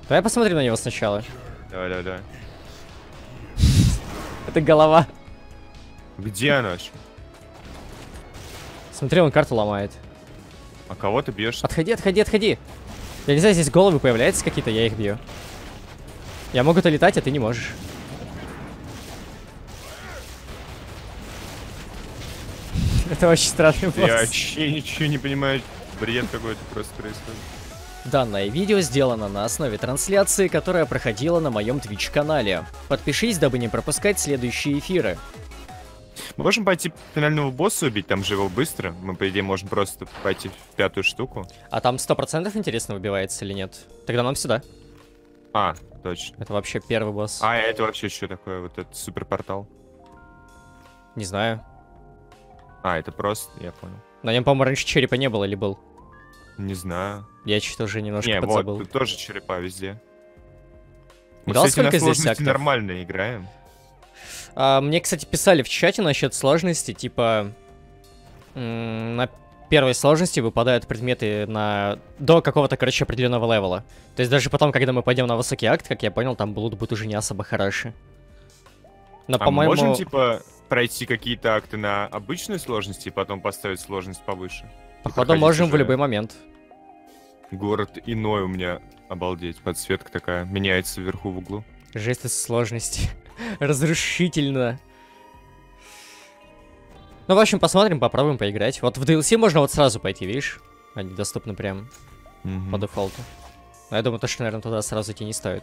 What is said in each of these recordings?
Давай посмотрим на него сначала. Давай, давай, давай. Это голова. Где она? Смотри, он карту ломает. А кого ты бьешь? Отходи, отходи, отходи. Я не знаю, здесь головы появляются какие-то, я их бью. Я могу-то летать, а ты не можешь. Это очень странный босс. Я вообще ничего не понимаю. Бред какой-то просто происходит. Данное видео сделано на основе трансляции, которая проходила на моем Twitch-канале. Подпишись, дабы не пропускать следующие эфиры. Мы можем пойти финального босса убить, там же его быстро. Мы, по идее, можем просто пойти в 5-ю штуку. А там 100% интересно выбивается или нет? Тогда нам сюда. А, точно. Это вообще первый босс. А, это вообще что такое? Вот этот суперпортал. Не знаю. А, это просто, я понял. На нем, по-моему, раньше черепа не было или был? Не знаю. Я что-то уже немножко Не, подзабыл. вот, тут тоже черепа везде. Мы, Видал, кстати, на сколько здесь сложности актов? нормально играем. Мне, кстати, писали в чате насчет сложности, типа... на первой сложности выпадают предметы до какого-то, короче, определенного левела. То есть даже потом, когда мы пойдем на высокий акт, как я понял, там блуд будет уже не особо хороший. Но, А мы по-моему... можем, типа, пройти какие-то акты на обычной сложности и потом поставить сложность повыше? Походу, можем в любой момент. Город иной у меня, обалдеть, подсветка такая, меняется вверху в углу. Жесть из сложности. Разрушительно. Ну, в общем, посмотрим, попробуем поиграть. Вот в DLC можно вот сразу пойти, видишь? Они доступны прям по дефолту. Но я думаю, то, что, наверное, туда сразу идти не стоит.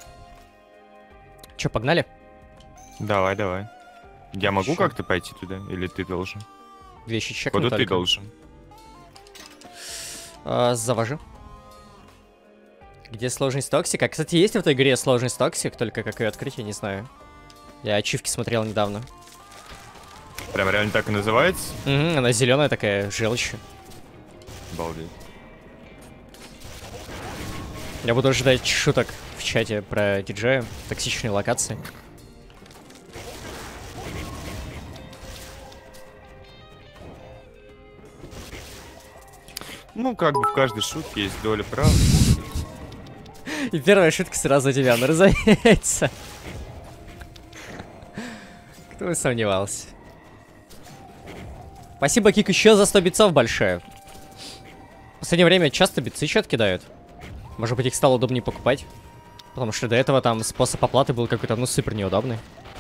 Че, погнали? Давай, давай. Я могу Чё? как-то пойти туда? Или ты должен? Вещи чекну Куда ты только. должен? Завожу. Где сложность токсика? Кстати, есть в этой игре сложность токсик, только как ее открыть, я не знаю. Я ачивки смотрел недавно. Прям реально так и называется? Угу, она зеленая такая, желчь. Обалдеть. Я буду ожидать шуток в чате про диджея, токсичные локации. Ну, как бы в каждой шутке есть доля правды. И первая шутка сразу тебя, ну разумеется. Кто бы сомневался. Спасибо, Кик, еще за 100 битцов большое. В последнее время часто битцы чат кидают. Может быть, их стало удобнее покупать. Потому что до этого там способ оплаты был какой-то, ну, супер неудобный.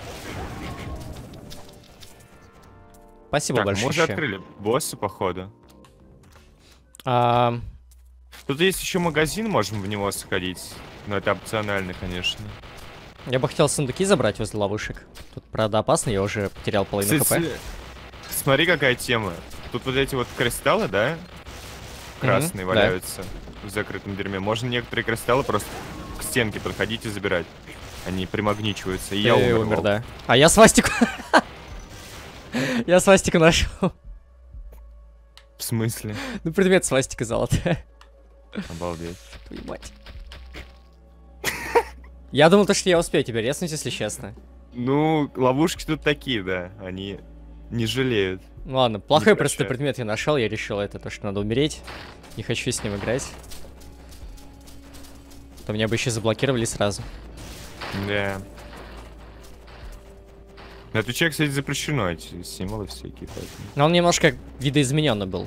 Спасибо Так, большое. мы уже открыли босса, походу. А, Тут есть еще магазин, можем в него сходить. Но это опционально, конечно. я бы хотел сундуки забрать возле ловушек. Тут, правда, опасно, я уже потерял половину Кстати, хп. смотри, какая тема. Тут вот эти вот кристаллы, да? Красные да. валяются в закрытом дерьме. Можно некоторые кристаллы просто к стенке подходить и забирать. Они примагничиваются. И я умер, да. А я свастику... Я свастику нашел. В смысле? Ну, предмет свастика золотая. Обалдеть. Твою мать. Я думал, то, что я успею тебя резнуть, если честно. Ну, ловушки тут такие, да. Они не жалеют. Ну ладно, плохой Не просто прощаю. предмет я нашел, я решил это, то, что надо умереть. Не хочу с ним играть. То меня бы еще заблокировали сразу. Да. На Твиче, кстати, запрещено эти символы всякие, поэтому. Но он немножко видоизмененный был.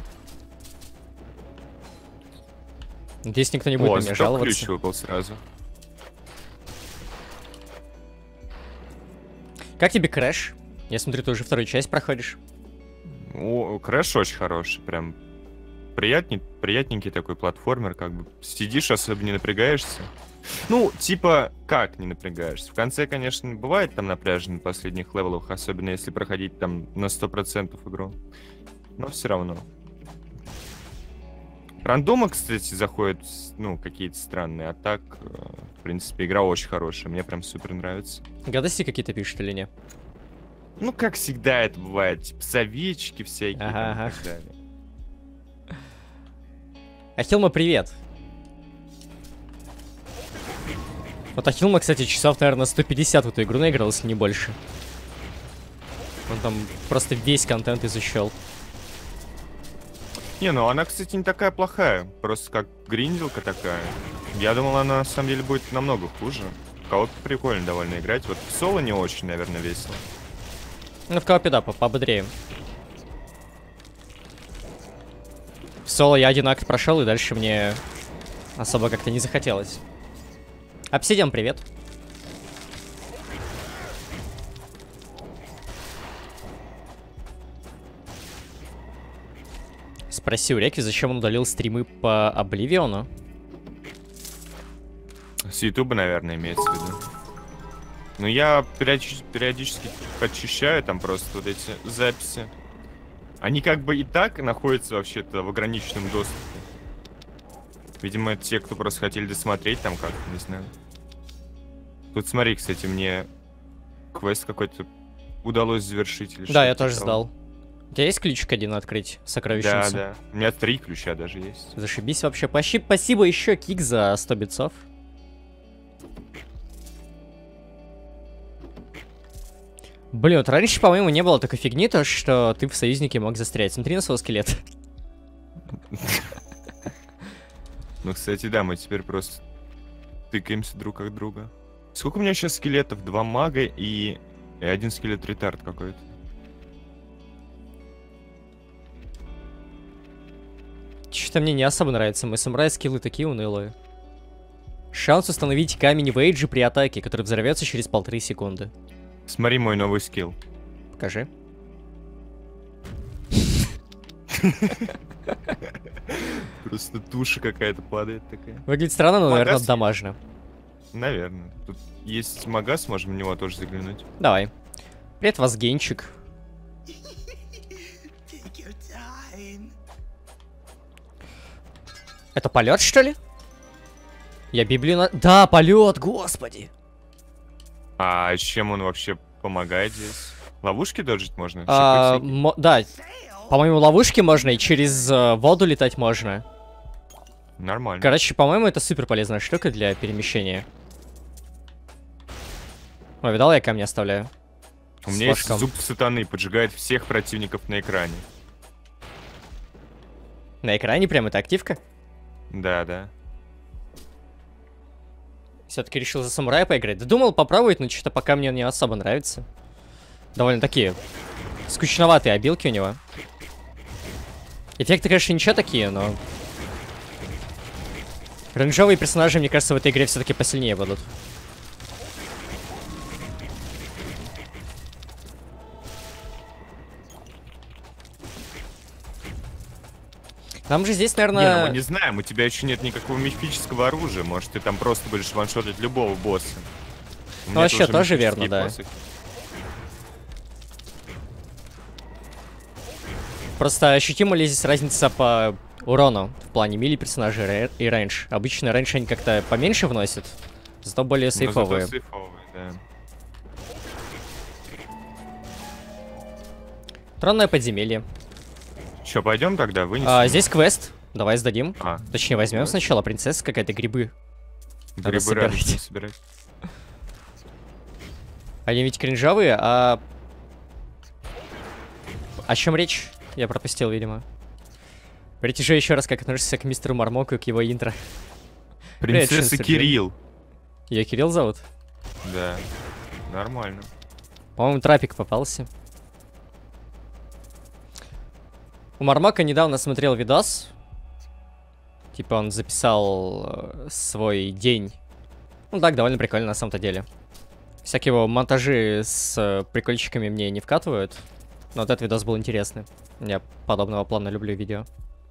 Надеюсь, никто не будет О, на меня зато жаловаться. ключ выпал сразу. Как тебе Крэш? Я смотрю, ты уже вторую часть проходишь. О, Крэш очень хороший, прям приятненький такой платформер, как бы сидишь, особо не напрягаешься. Ну, типа, как не напрягаешься? В конце, конечно, бывает там напряжно на последних левелах, особенно если проходить там на 100% игру. Но все равно. Рандомы, кстати, заходят, ну, какие-то странные, а так, в принципе, игра очень хорошая, мне прям супер нравится. Гадости какие-то пишут или нет? Ну, как всегда это бывает, типа, советчики всякие там Ага. и так далее. Ахилма, привет. Вот Ахилма, кстати, часов, наверное, 150 в эту игру наиграл, если не больше. Он там просто весь контент изучал. Не, ну она, кстати, не такая плохая. Просто как гринделка такая. Я думал, она на самом деле будет намного хуже. В коопе прикольно довольно играть. Вот в соло не очень, наверное, весело. Ну, в коопе, да, пободрее. В соло я один акт прошел, и дальше мне особо как-то не захотелось. Обсидиан, привет. Спроси у Реки, зачем он удалил стримы по Обливиону? С Ютуба, наверное, имеется в виду. Ну, я периодически подчищаю там просто вот эти записи. Они как бы и так находятся вообще-то в ограниченном доступе. Видимо, те, кто просто хотели досмотреть там как-то, не знаю. Тут смотри, кстати, мне квест какой-то удалось завершить. Или Да, я тоже сдал. У тебя есть ключик один открыть, сокровищницу? Да, да. У меня 3 ключа даже есть. Зашибись вообще. Спасибо еще, Кик, за 100 битцов. Блин, вот раньше, по-моему, не было такой фигни, то, что ты в союзнике мог застрять. Смотри на свой скелет. Ну, кстати, да, мы теперь просто тыкаемся друг от друга. Сколько у меня сейчас скелетов? 2 мага и 1 скелет-ретард какой-то. Что-то мне не особо нравится. Мои самурай скиллы такие унылые. Шанс установить камень в эйджи при атаке, который взорвется через 1,5 секунды. Смотри мой новый скилл. Покажи. Просто туша какая-то падает такая. Выглядит странно, но, наверное, Магаз? дамажно. Наверное. Тут есть магаз, можем в него тоже заглянуть. Давай. Привет, Возгенчик. Это полет, что ли? Я Библию на... Да, полет, господи. А чем он вообще помогает здесь? Ловушки доджить можно? Да, по-моему, ловушки можно и через воду летать можно. Нормально. Короче, по-моему, это супер полезная штука для перемещения. О, видал, я камни оставляю. У меня есть зуб сатаны, поджигает всех противников на экране. На экране прям это активка? Да, да. Все-таки решил за самурая поиграть. Да думал попробовать, но что-то пока мне не особо нравится. Довольно такие скучноватые обилки у него. Эффекты, конечно, ничего такие, но... Рейнджовые персонажи, мне кажется, в этой игре все-таки посильнее будут. Нам же здесь, наверное... Не, ну мы не знаем, у тебя еще нет никакого мифического оружия. Может, ты там просто будешь ваншотить любого босса. Ну, вообще, тоже верно, да. Просто ощутима ли здесь разница по урону в плане мили персонажей и рейндж? Обычно рейндж они как-то поменьше вносят, зато более сейфовые. Зато сейфовые, да. Тронное подземелье. Че, пойдем тогда, вынесем? Здесь квест. Давай сдадим. А, Точнее, возьмем сначала. Принцесса какая-то, грибы. Надо грибы радужные собирать. Они ведь кринжовые, а... О чем речь? Я пропустил, видимо. Притяжи еще раз, как относишься к мистеру Мармоку и к его интро. Принцесса Кирилл. Ее Кирилл зовут? Да, нормально. По-моему, трапик попался. У Мармока недавно смотрел видос. Типа он записал свой день. Ну так, довольно прикольно на самом-то деле. Всякие его монтажи с прикольчиками мне не вкатывают. Но вот этот видос был интересный. Я подобного плана люблю видео.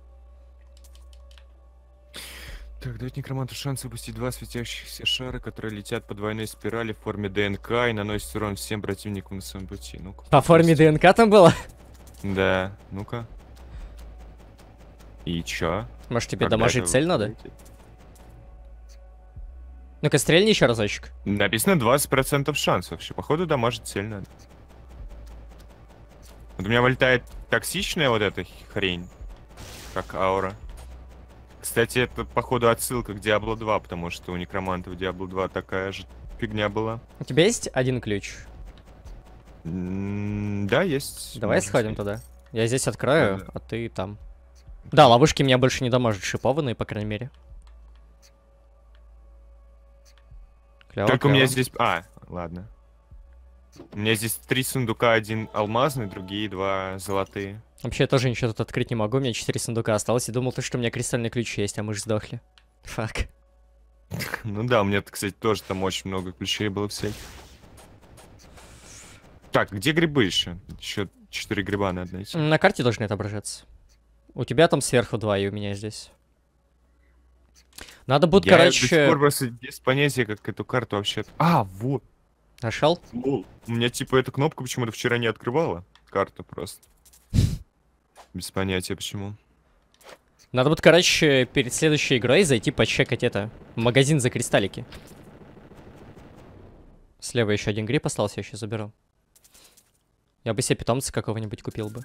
Так, дает некроманту шанс выпустить 2 светящихся шара, которые летят по двойной спирали в форме ДНК и наносят урон всем противникам на своем пути. Ну-ка. По форме ДНК там было? Да, ну-ка. И чё? Может, тебе дамажить цель надо? Ну-ка, стрельни еще разочек. Написано 20% шанс вообще. Походу, дамажить цель надо. Вот у меня вылетает токсичная вот эта хрень. Как аура. Кстати, это, походу, отсылка к Diablo 2, потому что у некромантов Diablo 2 такая же фигня была. У тебя есть один ключ? Да, есть. Давай сходим туда. Я здесь открою, а ты там. Да, ловушки меня больше не дамажат, шипованные, по крайней мере. Клево, Только у меня клево. здесь... А, ладно. У меня здесь 3 сундука, один алмазный, другие 2 золотые. Вообще, я тоже ничего тут открыть не могу, у меня 4 сундука осталось, и думал, что у меня кристальный ключ есть, а мы же сдохли. Фак. Ну да, у меня, кстати, тоже там очень много ключей было всяких. Так, где грибы еще? Еще 4 гриба надо найти. На карте должны отображаться. У тебя там сверху 2, и у меня здесь. Надо будет, Я до сих короче... пор просто без понятия, как эту карту вообще... А, вот. Нашел? Лол. У меня типа эта кнопка почему-то вчера не открывала. Карту просто. Без понятия почему. Надо будет, короче, перед следующей игрой зайти почекать это. Магазин за кристаллики. Слева еще один гриб остался, я еще заберу. Я бы себе питомца какого-нибудь купил бы.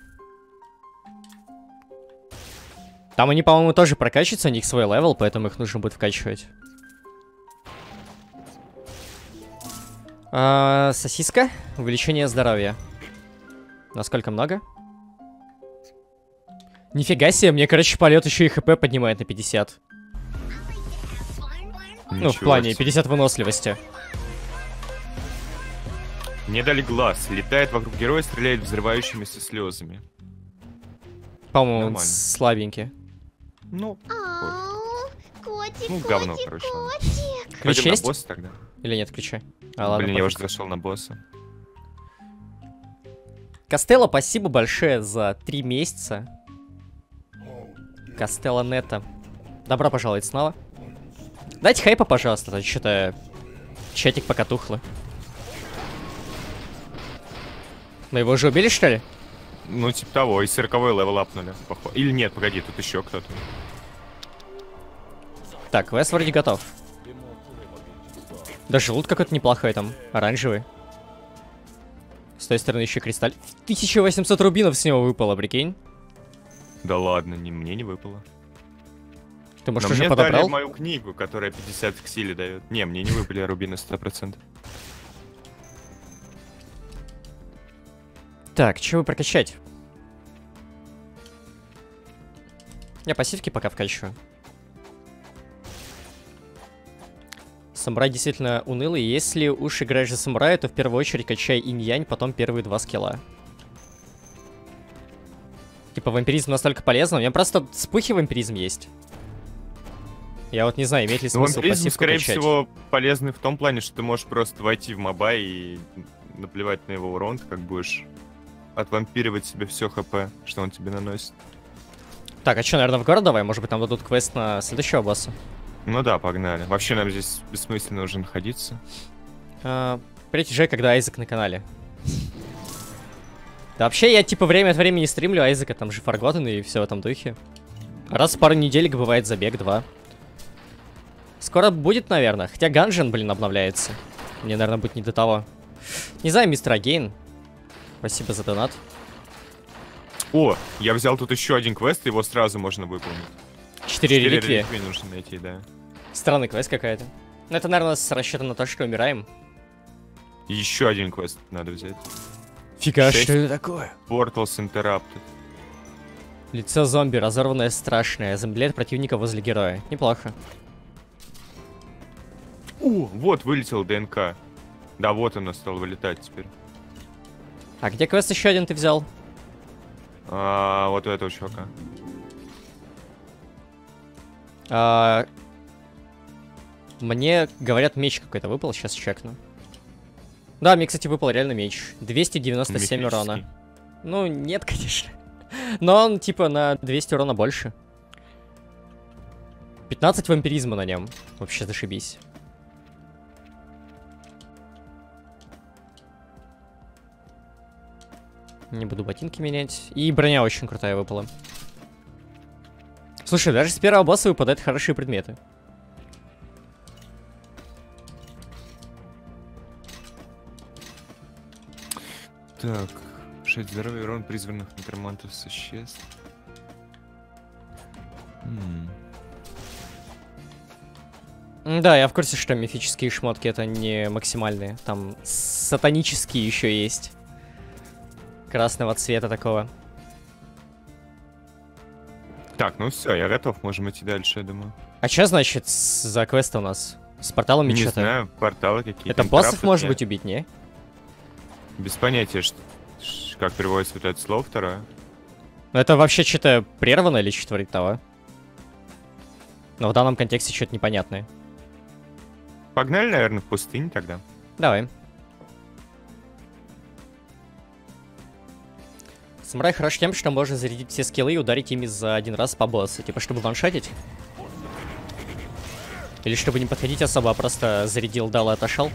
Там они, по-моему, тоже прокачиваются, у них свой левел, поэтому их нужно будет вкачивать. Сосиска. Увеличение здоровья. Насколько много? Нифига себе, мне, короче, полет еще и хп поднимает на 50. Ну, в плане 50 выносливости. Мне дали глаз. Летает вокруг героя, стреляет взрывающимися слезами. По-моему, Нормально. слабенький. Ну, Котик, ну, говно, котик, короче. котик. Ключ пойдем есть? на босса тогда. Или нет ключа? А, ладно, Блин, я уже пофиг. зашел на босса. Костелло, спасибо большое за 3 месяца. Костелло Нета. Добро пожаловать снова. Дайте хайпа, пожалуйста, то что-то чатик пока тухло. Мы его уже убили, что ли? Ну, типа того, и 40-й левел апнули. Или нет, погоди, тут еще кто-то. Так, квест вроде готов. Даже лут какой-то неплохой там, оранжевый. С той стороны еще кристалл. 1800 рубинов с него выпало, прикинь. Да ладно, мне не выпало. Ты, может, Но уже мне подобрал? дали мою книгу, которая 50 к силе дает. Не, мне не выпали рубины 100%. Так, что бы прокачать? Я пассивки пока вкачиваю. Самурай действительно унылый. Если уж играешь за самурая, то в первую очередь качай инь-янь, потом первые 2 скилла. Типа вампиризм настолько полезно. У меня просто вспухи вампиризм есть. Я вот не знаю, имеет ли Ну, смысл вампиризм, пассивку скорее качать. всего, полезный в том плане, что ты можешь просто войти в моба и наплевать на его урон, ты как будешь отвампиривать себе все хп, что он тебе наносит. Так, а что, наверное, в город давай? Может быть, нам дадут квест на следующего босса? Ну да, погнали. Вообще нам здесь бессмысленно уже находиться. Приезжай, когда Айзек на канале. Да вообще, я типа время от времени стримлю Айзека, там же Forgotten и все в этом духе. Раз в пару недель бывает забег 2. Скоро будет, наверное. Хотя Ганжен, блин, обновляется. Мне, наверное, будет не до того. Не знаю, мистер Агейн. Спасибо за донат. О, я взял тут еще один квест, его сразу можно выполнить. 4 реликвии. реликвии нужно найти, да. Странный квест какая-то. Ну, это, наверное, с расчетом на то, что умираем. И еще один квест надо взять. Фига, 6. что это такое? Portals Interrupted. Лицо зомби, разорванное, страшное. Замедляет противника возле героя. Неплохо. Вот вылетел ДНК. Да, вот оно стало вылетать теперь. А где квест еще один ты взял? Вот у этого чувака. Мне говорят, меч какой-то выпал, сейчас чекну. Да, мне, кстати, выпал реально меч. 297 урона. Мифический. Ну, нет, конечно. Но он, типа, на 200 урона больше. 15 вампиризма на нем. Вообще зашибись. Не буду ботинки менять. И броня очень крутая выпала. Слушай, даже с первого босса выпадают хорошие предметы. Так, 6 здоровья, урон призванных некромантов существ. Да, я в курсе, что мифические шмотки это не максимальные. Там сатанические еще есть. Красного цвета такого. Так, ну все, я готов, можем идти дальше, я думаю. А что значит за квест у нас? С порталами Не что-то. знаю, порталы какие-то. Это боссов может быть убить, не? Без понятия, как переводится вот это слово второе. Ну это вообще что-то прервано или что-то вроде того? Но в данном контексте что-то непонятное. Погнали, наверное, в пустыню тогда. Давай. Самурай хорош тем, что можно зарядить все скиллы и ударить ими за один раз по боссу. Типа, чтобы ваншотить? Или чтобы не подходить особо, а просто зарядил, дал и отошел?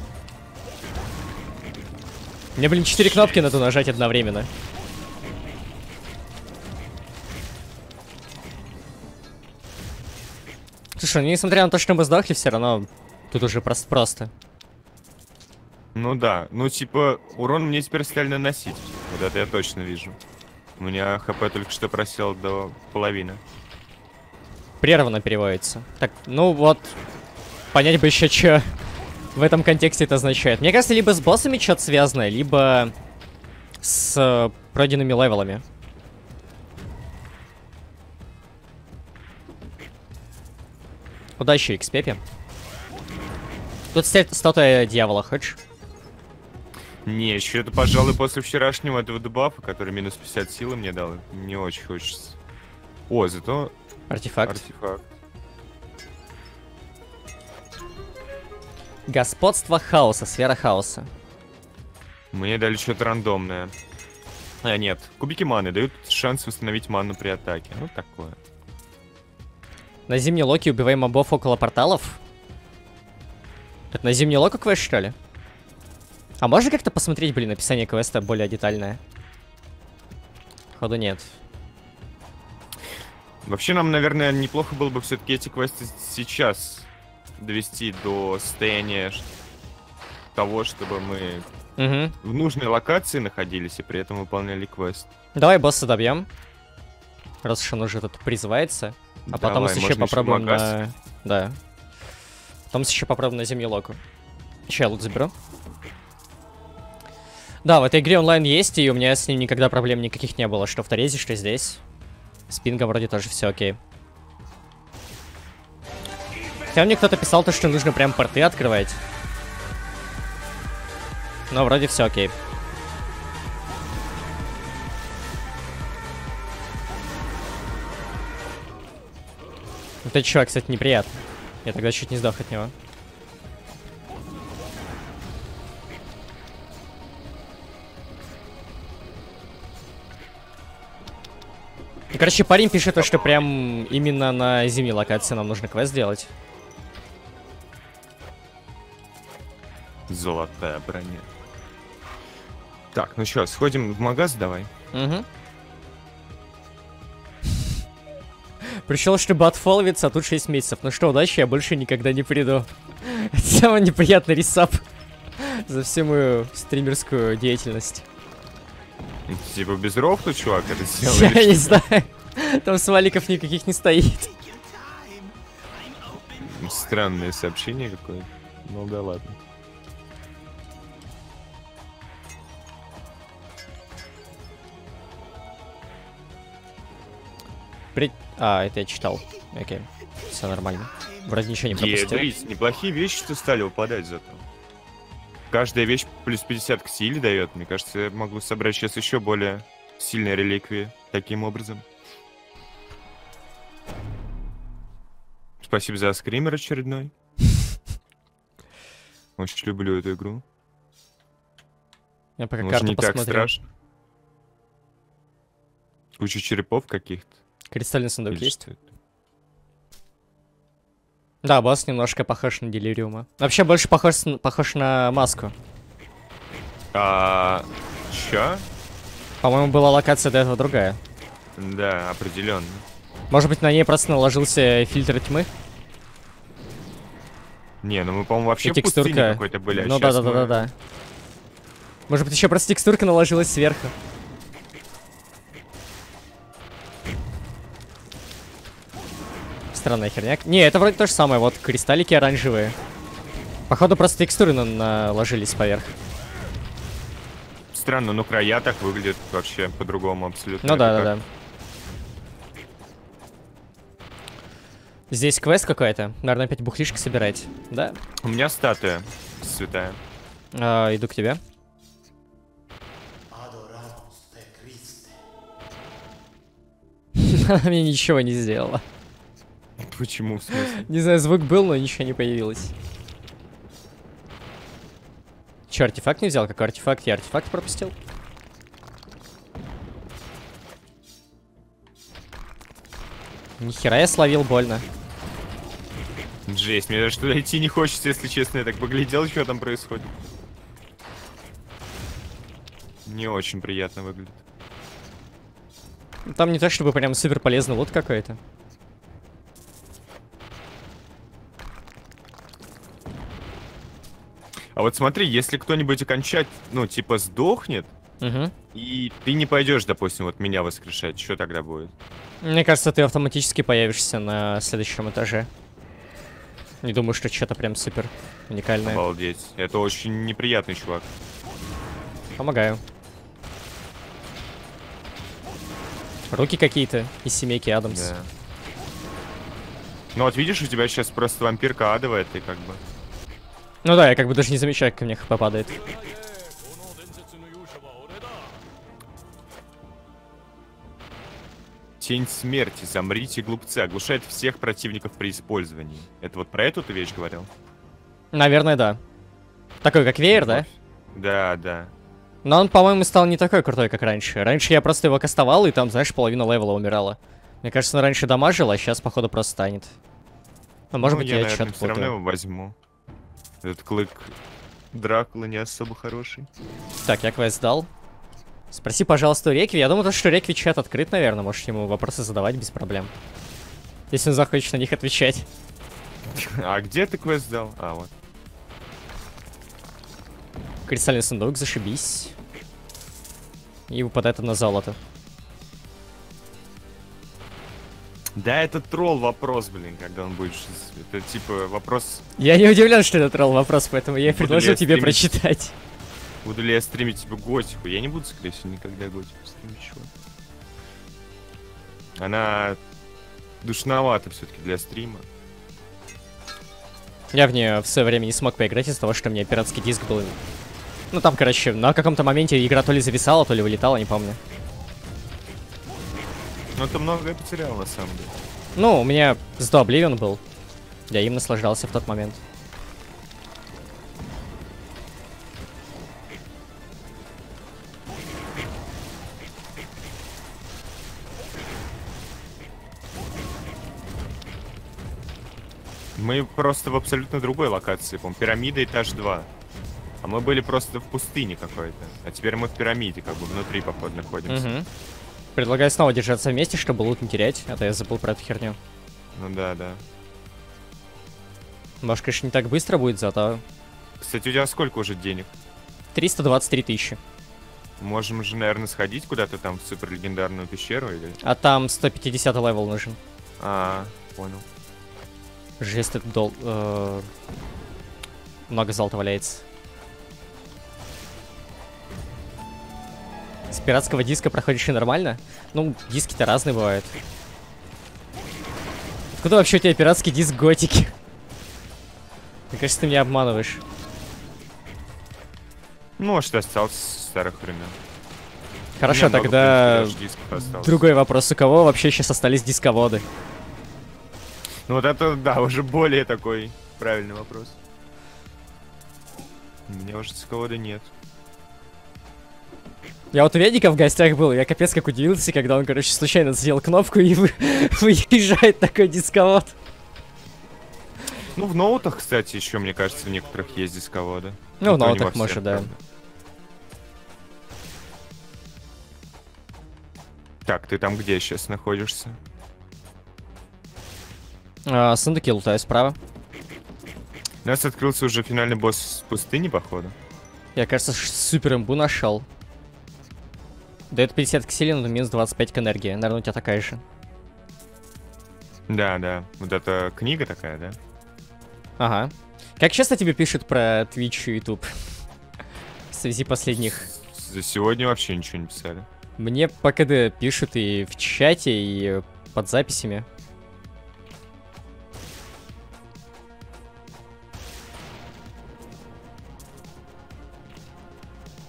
Мне, блин, 4 кнопки надо нажать одновременно. Слушай, ну несмотря на то, что мы сдохли, все равно тут уже просто. Ну да, ну типа, урон мне теперь стали наносить. Вот это я точно вижу. У меня хп только что просел до половины. Прервано переводится. Так, ну вот, понять бы еще, что в этом контексте это означает. Мне кажется, либо с боссами что-то связано, либо с пройденными левелами. Удачи, Xpepi. Тут стоит статуя дьявола, хочешь? Не, еще это, пожалуй, после вчерашнего этого дебафа, который минус 50 силы мне дал, не очень хочется. О, зато Артефакт. артефакт. Господство хаоса, сфера хаоса. Мне дали что-то рандомное. А, нет. Кубики маны дают шанс восстановить ману при атаке. Ну, такое. На зимней локе убиваем мобов около порталов. Это на зимней локу квест, что ли? А можно как-то посмотреть, блин, описание квеста более детальное? Походу нет. Вообще, нам, наверное, неплохо было бы все-таки эти квесты сейчас довести до состояния того, чтобы мы Угу. в нужной локации находились и при этом выполняли квест. Давай босса добьем. Раз уж он уже тут призывается. А потом Давай, еще можно попробуем магаз. на... Да. Потом еще попробуем на зимней локу. Еще я лут заберу. Да, в этой игре онлайн есть, и у меня с ним никогда проблем никаких не было. Что в Торезе, что здесь. С пингом вроде тоже все окей. Хотя мне кто-то писал то, что нужно прям порты открывать. Но вроде все окей. Вот этот чувак, кстати, неприятно. Я тогда чуть не сдох от него. И, короче, парень пишет, то, что прям именно на зимней локации нам нужно квест сделать. Золотая броня. Так, ну что, сходим в магаз давай. Угу. Пришел, чтобы отфолвиться, а тут 6 месяцев. Ну что, удачи, я больше никогда не приду. Это самый неприятный ресап за всю мою стримерскую деятельность. Типа без рофта, чувак, это сделал? Я или не что? знаю. Там смайликов никаких не стоит. Странное сообщение какое-то. Ну да ладно. А, это я читал. Окей. Все нормально. Вроде ничего не пропустил. Смотрите, неплохие вещи-то стали выпадать зато. Каждая вещь плюс 50 к силе дает. Мне кажется, я могу собрать сейчас еще более сильные реликвии таким образом. Спасибо за скример очередной. Очень люблю эту игру. Я пока Может, карту не так посмотрю. страшно. Куча черепов каких-то. Кристальный сундук Или есть? что это? Да, босс немножко похож на Делириума. Вообще больше похож на маску. Чё? По-моему, была локация до этого другая. Да, определенно. Может быть, на ней просто наложился фильтр тьмы? Не, ну мы, по-моему, вообще И в пустыне текстурка. какой-то были. А Ну щас мы- да. Может быть, еще просто текстурка наложилась сверху. Странная херня. Не, это вроде то же самое. Вот кристаллики оранжевые. Походу, просто текстуры наложились поверх. Странно, но края так выглядят вообще по-другому абсолютно. Ну Это да, как- да, да. Здесь квест какой-то. Наверное, опять бухлишко собирать. Да? У меня статуя святая. Иду к тебе. Она мне ничего не сделала. Почему, в смысле? Не знаю, звук был, но ничего не появилось. Че, артефакт не взял? Какой артефакт? Я артефакт пропустил. Нихера я словил, больно. Жесть, мне даже туда идти не хочется, если честно. Я так поглядел, что там происходит. Не очень приятно выглядит. Там не то чтобы прям супер полезный лут какой-то. А вот смотри, если кто-нибудь окончать, ну, типа, сдохнет, Угу. и ты не пойдешь, допустим, вот меня воскрешать, что тогда будет? Мне кажется, ты автоматически появишься на следующем этаже. Не думаю, что что-то прям супер уникальное. Обалдеть. Это очень неприятный чувак. Помогаю. Руки какие-то из семейки Адамс. Да. Ну вот видишь, у тебя сейчас просто вампирка адовая, ты как бы... Ну да, я как бы даже не замечаю, как мне хп падает. Тень смерти, замрите, глупцы, оглушает всех противников при использовании. Это вот про эту ты вещь говорил? Наверное, да. Такой, как веер, да? Да, да. Но он, по-моему, стал не такой крутой, как раньше. Раньше я просто его кастовал, и там, знаешь, половина левела умирала. Мне кажется, он раньше дамажил, а сейчас, походу, просто станет. Ну, может быть, я наверное, что-то все равно путаю. его возьму. Этот клык Дракулы не особо хороший. Так, я квест сдал. Спроси, пожалуйста, у Рекви. Я думаю, что Рекви чат открыт, наверное. Можешь ему вопросы задавать без проблем. Если он захочет на них отвечать. А где ты квест сдал? А, вот. Кристальный сундук, зашибись. И выпадает одно золото. Да, это тролл вопрос, блин, когда он будет... Это типа вопрос... Я не удивлен, что это тролл вопрос, поэтому я и Буду предложил ли я тебе стримить? прочитать. Буду ли я стримить типа готику? Я не буду, скорее всего, никогда готику стримить, чего. Она душновата все-таки для стрима. Я в нее в свое время не смог поиграть из-за того, что у меня пиратский диск был. Ну там, короче, на каком-то моменте игра то ли зависала, то ли вылетала, не помню. Но ты многое потерял, на самом деле. Ну, у меня сдо Oblivion был. Я им наслаждался в тот момент. Мы просто в абсолютно другой локации, по-моему, пирамида, этаж 2. А мы были просто в пустыне какой-то. А теперь мы в пирамиде, как бы внутри, походу, находимся. Угу. Предлагаю снова держаться вместе, чтобы лут не терять, а то я забыл про эту херню. Ну да, да. Может, конечно, не так быстро будет, зато Кстати, у тебя сколько уже денег? 323 тысячи. Можем же, наверное, сходить куда-то там в суперлегендарную пещеру или... А там 150 левел нужен. А, понял. Жесть, это много золота валяется. С пиратского диска проходишь и нормально? Ну, диски-то разные бывают. Откуда вообще у тебя пиратский диск готики? Мне кажется, ты меня обманываешь. Ну, а что осталось с старых времен? Хорошо, У меня много, тогда в принципе, даже дисков осталось. другой вопрос. У кого вообще сейчас остались дисководы? Ну вот это, да, уже более такой правильный вопрос. У меня уже дисковода нет. Я вот у Ведика в гостях был, я капец как удивился, когда он, короче, случайно сделал кнопку и выезжает такой дисковод. Ну, в ноутах, кстати, еще, мне кажется, в некоторых есть дисководы. Ну, в то не ноутах, во всех, может, да. правда. Так, ты там где сейчас находишься? Сундуки лутаю справа. У нас открылся уже финальный босс пустыни, походу. Я, кажется, супер имбу нашел. Дает 50 к силе, но минус 25 к энергии. Наверное, у тебя такая же. Да, да. Вот эта книга такая, да? Ага. Как часто тебе пишут про Twitch и YouTube? В связи последних. За сегодня вообще ничего не писали. Мне по КД пишут и в чате, и под записями.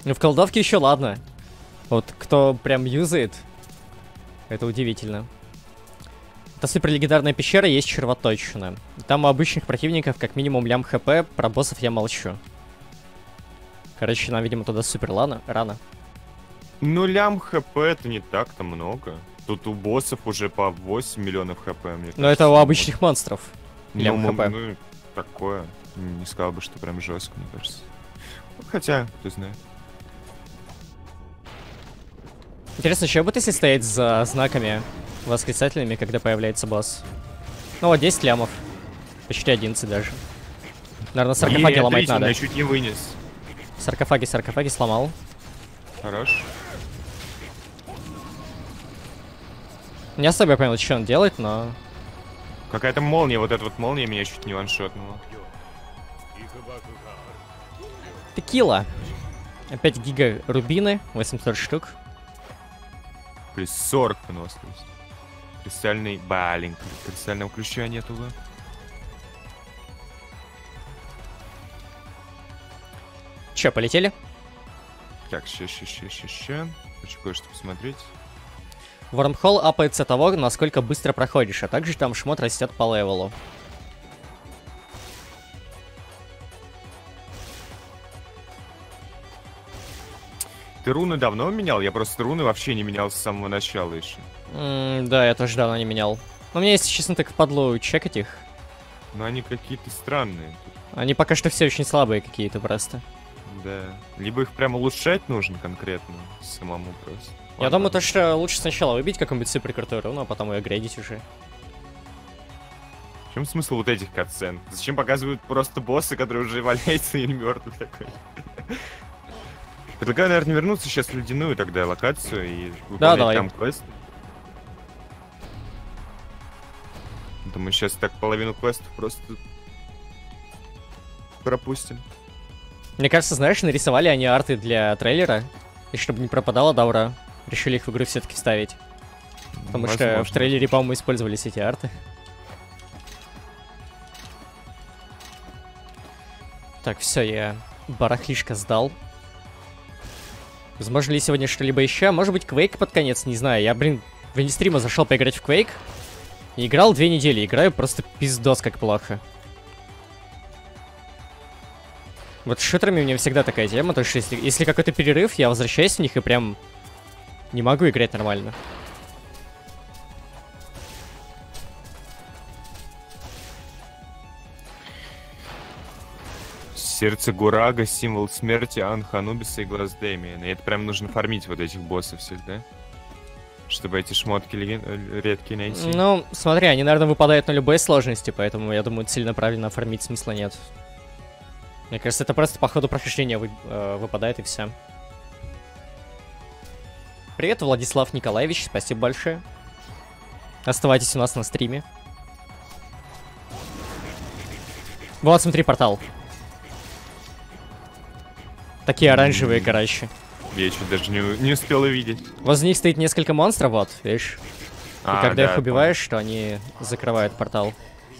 Ну, в колдовке еще ладно. Вот кто прям юзает, это удивительно. Это суперлегендарная пещера, есть червоточина. Там у обычных противников как минимум лям хп, про боссов я молчу. Короче, нам, видимо, туда супер рано. Ну, лям хп это не так-то много. Тут у боссов уже по 8 миллионов хп, мне кажется. Но это у обычных монстров. Лям Ну, хп. ну, такое. Не сказал бы, что прям жестко, мне кажется. Хотя, кто знает. Интересно, что будет, если стоять за знаками восклицательными, когда появляется босс? Ну вот, 10 лямов. Почти 11 даже. Наверное, саркофаги ломать надо. Я чуть не вынес. Саркофаги сломал. Хорош. Не особо я понял, что он делает, но... Какая-то молния, вот эта вот молния меня чуть не ваншотнула. Текила. Опять гига рубины, 800 штук. Плюс 40 выносливость. Кристальный балинг. Кристального ключа нету, да? Че, полетели? Так, ща. Хочу кое-что посмотреть. Вормхолл апается того, насколько быстро проходишь, а также там шмот растет по левелу. Ты руны давно менял? Я просто руны вообще не менял с самого начала еще. Да, я тоже давно не менял. Но мне, если честно, так впадло чекать их. Но они какие-то странные. Они пока что все очень слабые какие-то просто. Да. Либо их прям улучшать нужно конкретно самому просто. Я думаю, то, что лучше сначала выбить какую-нибудь суперкрутую руну, а потом ее грейдить уже. В чем смысл вот этих катсцен? Зачем показывают просто босса, который уже валяется и мертвый такой? Предлагаю, наверное, вернуться сейчас в ледяную тогда локацию и выполнять давай. там квест. Думаю, сейчас так половину квестов просто пропустим. Мне кажется, знаешь, нарисовали они арты для трейлера, и чтобы не пропадала давра, решили их в игру все-таки вставить. Потому что в трейлере, по-моему, использовались эти арты. Так, все, я барахлишко сдал. Возможно ли сегодня что-либо еще? Может быть, Quake под конец, не знаю. Я, блин, в инстрима зашел поиграть в Quake. И играл 2 недели, играю просто пиздос как плохо. Вот с шутерами у меня всегда такая тема, то что если какой-то перерыв, я возвращаюсь в них и прям не могу играть нормально. Сердце Гурага, символ смерти Анха Анубиса и глаз Дэмиена. И это прям нужно фармить вот этих боссов всех, да? Чтобы эти шмотки редкие найти. Ну, смотри, они, наверное, выпадают на любые сложности, поэтому, я думаю, сильно правильно оформить смысла нет. Мне кажется, это просто по ходу прохождения выпадает и все. Привет, Владислав Николаевич, спасибо большое. Оставайтесь у нас на стриме. Вот, смотри, портал. Такие оранжевые, короче. Я чуть даже не успел увидеть. Возле них стоит несколько монстров, вот, видишь? И когда да, их убиваешь, что они закрывают портал.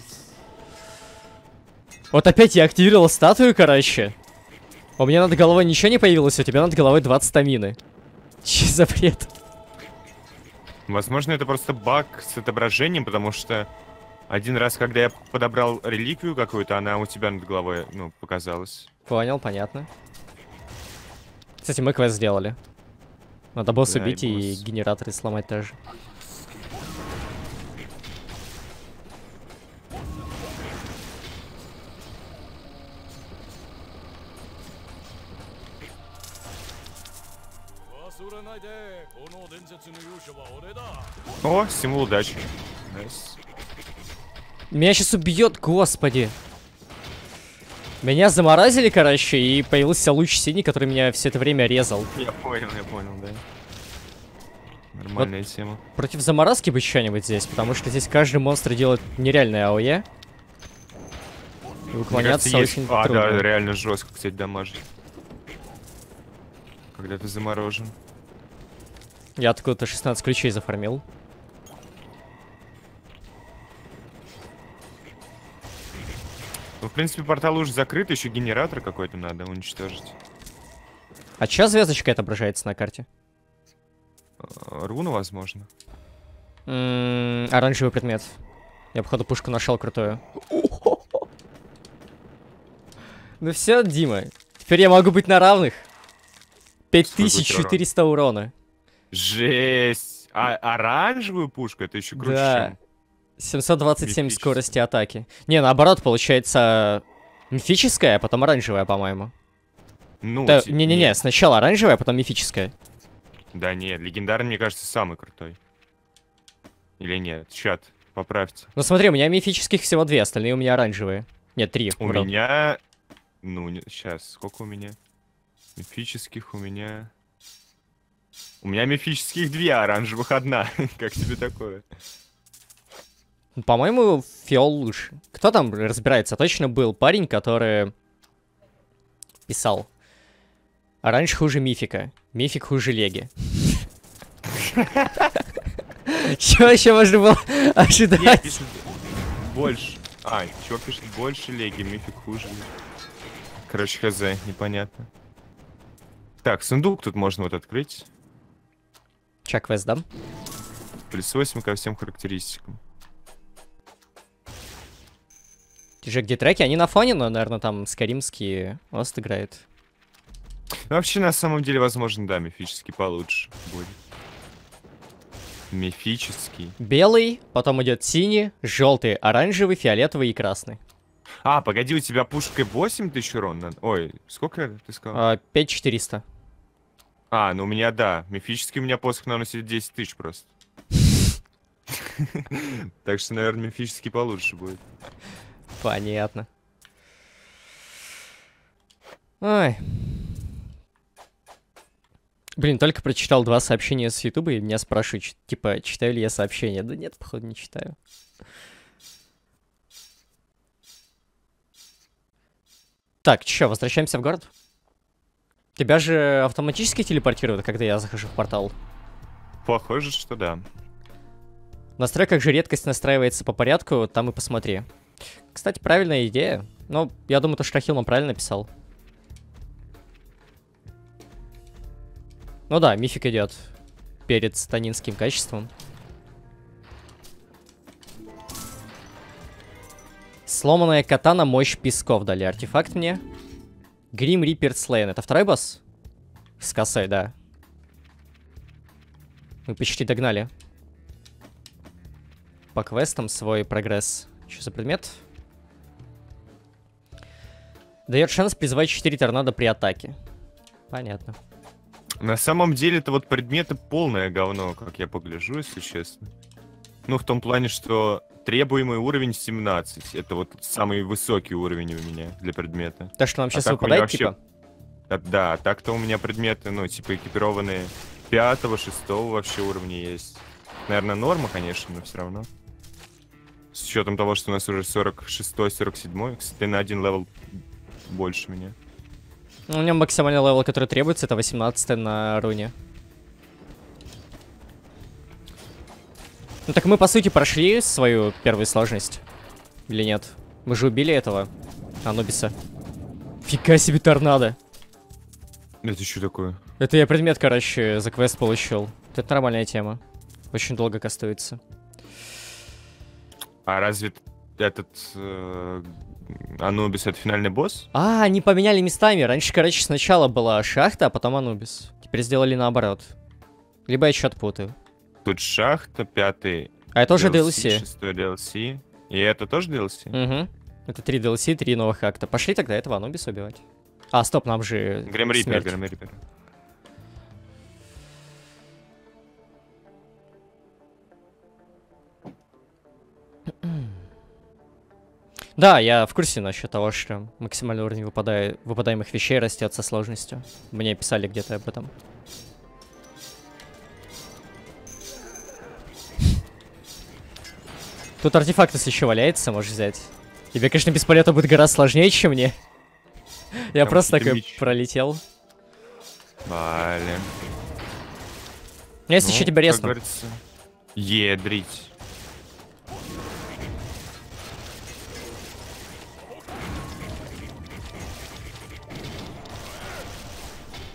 Вот опять я активировал статую, короче. У меня над головой ничего не появилось, у тебя над головой 2 стамины. Че за бред? Возможно, это просто баг с отображением, потому что один раз, когда я подобрал реликвию какую-то, она у тебя над головой, ну, показалась. Понял, понятно. Кстати, мы квест сделали. Надо босса Да, убить и и босс. генераторы сломать тоже. О, символ удачи. Найс. Меня сейчас убьет, господи. Меня заморозили, короче, и появился луч синий, который меня все это время резал. Я понял, да. Нормальная тема. Против заморозки бы что-нибудь здесь, потому что здесь каждый монстр делает нереальное АОЕ. И уклоняться очень да, трудно. реально жестко, кстати, дамажит. Когда ты заморожен. Я откуда-то 16 ключей зафармил. Ну, в принципе, портал уже закрыт, еще генератор какой-то надо уничтожить. А чья звездочка отображается на карте? Руну, возможно. Оранжевый предмет. Я, походу, пушку нашел крутую. Ну все, Дима. Теперь я могу быть на равных. 5400 урона. Жесть. А оранжевую пушку? Это еще круче, Да. чем... 727 Мифическая. скорости атаки. Не, наоборот, получается мифическая, а потом оранжевая, по-моему. Ну, Да, типа, не-не-не, нет. сначала оранжевая, а потом мифическая. Да нет, легендарный, мне кажется, самый крутой. Или нет? Чат, поправьте. Ну смотри, у меня мифических всего 2, остальные у меня оранжевые. Нет, 3. У меня... Ну, сейчас, сколько у меня? Мифических у меня... У меня мифических 2, оранжевых 1. Как тебе такое? По-моему, фиол лучше. Кто там разбирается? Точно был парень, который писал. Оранж хуже мифика. Мифик хуже леги. Чего еще можно было Нет, ожидать? пишет больше. А, чувак пишет больше леги, мифик хуже. Короче, хз, непонятно. Так, сундук тут можно вот открыть. Чак квест, да? Плюс 8 ко всем характеристикам. Же где треки, они на фоне, но, наверное, там скаримский ост играет. Ну, вообще, на самом деле, возможно, да, мифический получше будет. Мифический. Белый, потом идет синий, желтый, оранжевый, фиолетовый и красный. А, погоди, у тебя пушкой 8000 урона? Ой, сколько ты сказал? 5400. А, ну у меня, да. Мифический у меня посох наносит 10 тысяч просто. Так что, наверное, мифический получше будет. Понятно. Ой. Блин, только прочитал 2 сообщения с Ютуба, и меня спрашивают, типа, читаю ли я сообщения. Да нет, походу, не читаю. Так, чё, возвращаемся в город? Тебя же автоматически телепортируют, когда я захожу в портал? Похоже, что да. В настройках же редкость настраивается по порядку, там и посмотри. Кстати, правильная идея. Но я думаю, то, что Хилман правильно писал. Ну да, мифик идет перед станинским качеством. Сломанная катана, мощь песков дали. Артефакт мне. Грим Риппер Слейн. Это второй босс? С косой, да. Мы почти догнали. По квестам свой прогресс. Что за предмет? Дает шанс призвать 4 торнадо при атаке. Понятно. На самом деле, это вот предметы полное говно, как я погляжу, если честно. Ну, в том плане, что требуемый уровень 17. Это вот самый высокий уровень у меня для предмета. То, что нам сейчас так у меня выпадает, вообще- типа? Да, так-то у меня предметы, ну, типа, экипированные 5-го, 6-го вообще уровня есть. Наверное, норма, конечно, но все равно. С учетом того, что у нас уже 46-й, 47-й, кстати, на один левел больше меня. У меня максимальный левел, который требуется, это 18 на руне. Ну так мы, по сути, прошли свою первую сложность. Или нет? Мы же убили этого Анубиса. Фига себе торнадо. Это что такое? Это я предмет, короче, за квест получил. Это нормальная тема. Очень долго кастуется. А разве этот Анубис это финальный босс? А, они поменяли местами. Раньше, короче, сначала была шахта, а потом Анубис. Теперь сделали наоборот. Либо я что-то путаю. Тут шахта, 5-й. А это уже DLC. 6-й DLC. И это тоже DLC? Угу. Это 3 DLC, 3 новых акта. Пошли тогда этого Анубиса убивать. А, стоп, нам же Грэм Риппер, смерть. Грэм Риппер. Да, я в курсе насчет того, что максимальный уровень выпадаемых вещей растет со сложностью. Мне писали где-то об этом. Тут артефакт, если еще валяется, можешь взять. Тебе, конечно, без полета будет гораздо сложнее, чем мне. Я Там просто какие-то такой меч. пролетел. Блин. Если еще тебя как резну. говорится, едрить.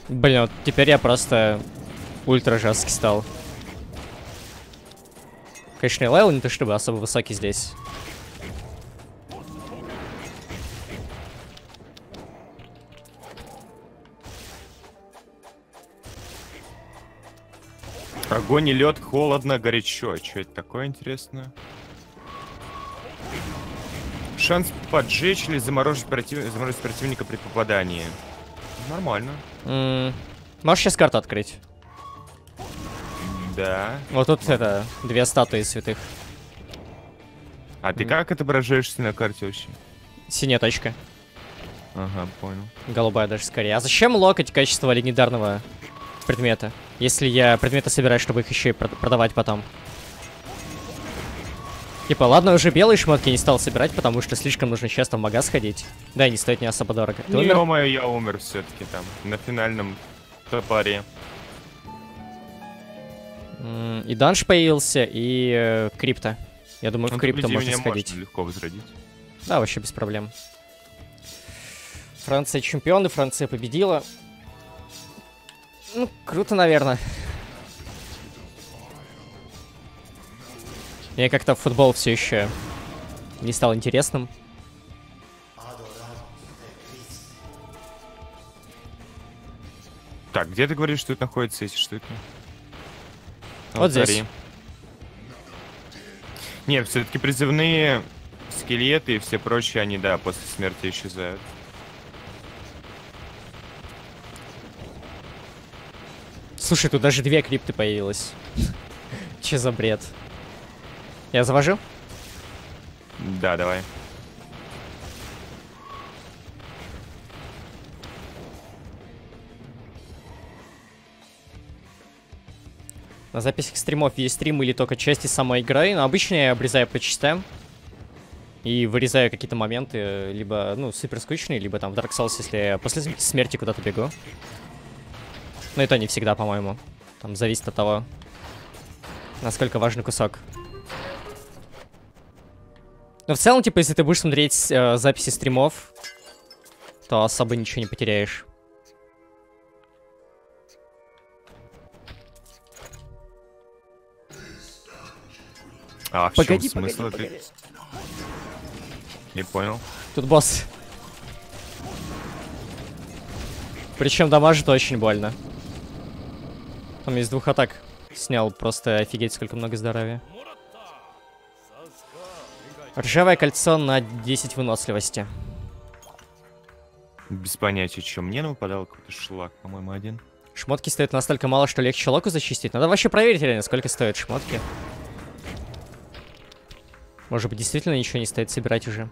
Блин, вот теперь я просто ультра жесткий стал. Конечно, и левел не то чтобы особо высокий здесь. Огонь и лед, холодно, горячо. Что это такое, интересно? Шанс поджечь или заморозить противника при попадании. Нормально. Можешь сейчас карту открыть? Да. Вот тут это, 2 статуи святых. А ты как отображаешься на карте вообще? Синяя точка. Ага, понял. Голубая даже скорее. А зачем локоть качества легендарного предмета? Если я предметы собираю, чтобы их еще и продавать потом. Типа, ладно, уже белые шмотки не стал собирать, потому что слишком нужно часто в магаз ходить. Да, и не стоит не особо дорого. Ты умер? Ё-моё, я умер все-таки там, на финальном топоре. И данж появился, и крипто. Я думаю, в крипту можно сходить. Можно легко возродить. Да, вообще без проблем. Франция чемпионы, Франция победила. Ну, круто, наверное. Мне как-то футбол все еще не стал интересным. Так, где ты говоришь, что это находится, эти штуки? Вот здесь. Нет, все-таки призывные скелеты и все прочие, они, да, после смерти исчезают. Слушай, тут даже 2 крипты появилось. Че за бред? Я завожу? Да, давай. На записях стримов есть стримы или только части самой игры, но обычно я обрезаю по частям. И вырезаю какие-то моменты, либо, ну, супер скучные, либо там в Dark Souls, если я после смерти куда-то бегу. Но это не всегда, по-моему. Там зависит от того, насколько важный кусок. Но в целом, типа, если ты будешь смотреть записи стримов, то особо ничего не потеряешь. А в чем смысл? Погоди. Не понял. Тут босс. Причем дамажит очень больно. Там из 2 атак снял просто офигеть сколько много здоровья. Ржавое кольцо на 10 выносливости. Без понятия, что мне выпадал какой-то шлак, по-моему, один. Шмотки стоят настолько мало, что легче локу зачистить. Надо вообще проверить реально, сколько стоят шмотки. Может быть, действительно ничего не стоит собирать уже.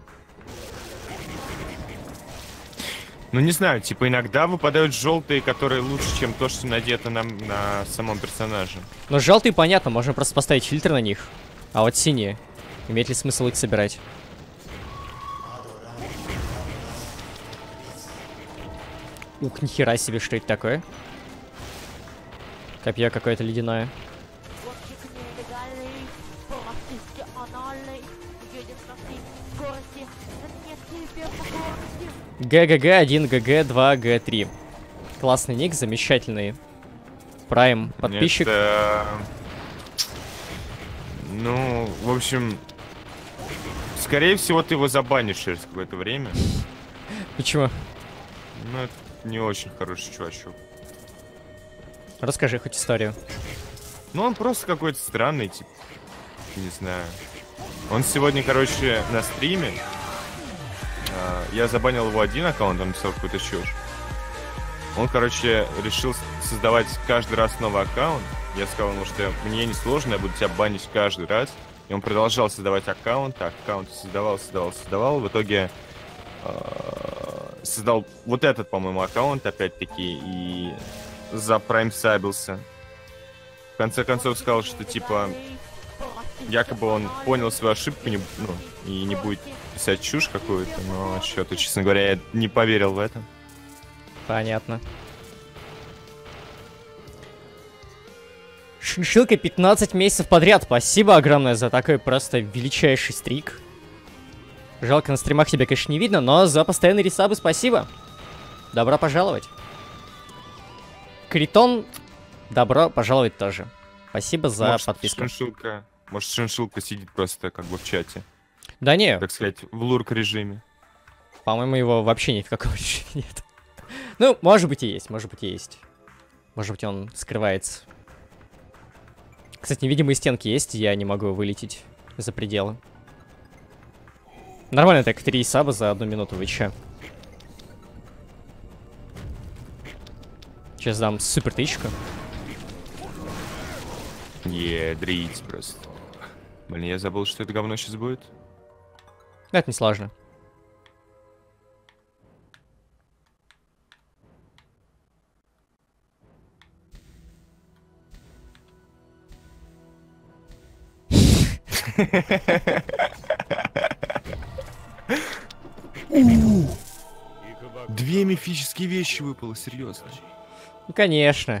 Ну, не знаю, типа иногда выпадают желтые, которые лучше, чем то, что надето на самом персонаже. Но желтые, понятно, можно просто поставить фильтр на них. А вот синие, имеет ли смысл их собирать? Ух, нихера себе, что это такое? Копье какое-то ледяное. ГГГ1, ГГ2, Г3. Классный ник, замечательный. Прайм, подписчик. Это... Ну, в общем... Скорее всего, ты его забанишь через какое-то время. Почему? Ну, это не очень хороший чувачок. Расскажи хоть историю. Ну, он просто какой-то странный, типа. Не знаю. Он сегодня, короче, на стриме. Я забанил его один аккаунт, он написал какую-то чушь. Он, короче, решил создавать каждый раз новый аккаунт. Я сказал ему, что мне не сложно, я буду тебя банить каждый раз. И он продолжал создавать аккаунт. Аккаунт создавал. В итоге создал вот этот, по-моему, аккаунт, опять-таки, и запраймсабился. В конце концов сказал, что, типа, якобы он понял свою ошибку, и не будет писать чушь какую-то, но что-то, честно говоря, я не поверил в это. Понятно. Шиншилка 15 месяцев подряд. Спасибо огромное за такой просто величайший стрик. Жалко, на стримах тебя, конечно, не видно, но за постоянные ресабы спасибо. Добро пожаловать. Критон, добро пожаловать тоже. Спасибо за Может, подписку. Может, шиншилка сидит просто как бы в чате. Да не, Так сказать, в лурк режиме. по-моему, его вообще ни в каком режиме нет. Ну, может быть и есть, может быть и есть. Может быть он скрывается. Кстати, невидимые стенки есть, я не могу вылететь за пределы. Нормально так, 3 саба за 1 минуту, вы чё? Сейчас дам супер тычку. Дрить просто. Блин, я забыл, что это говно сейчас будет. Это не сложно. Две мифические вещи выпало, серьезно. Ну, конечно.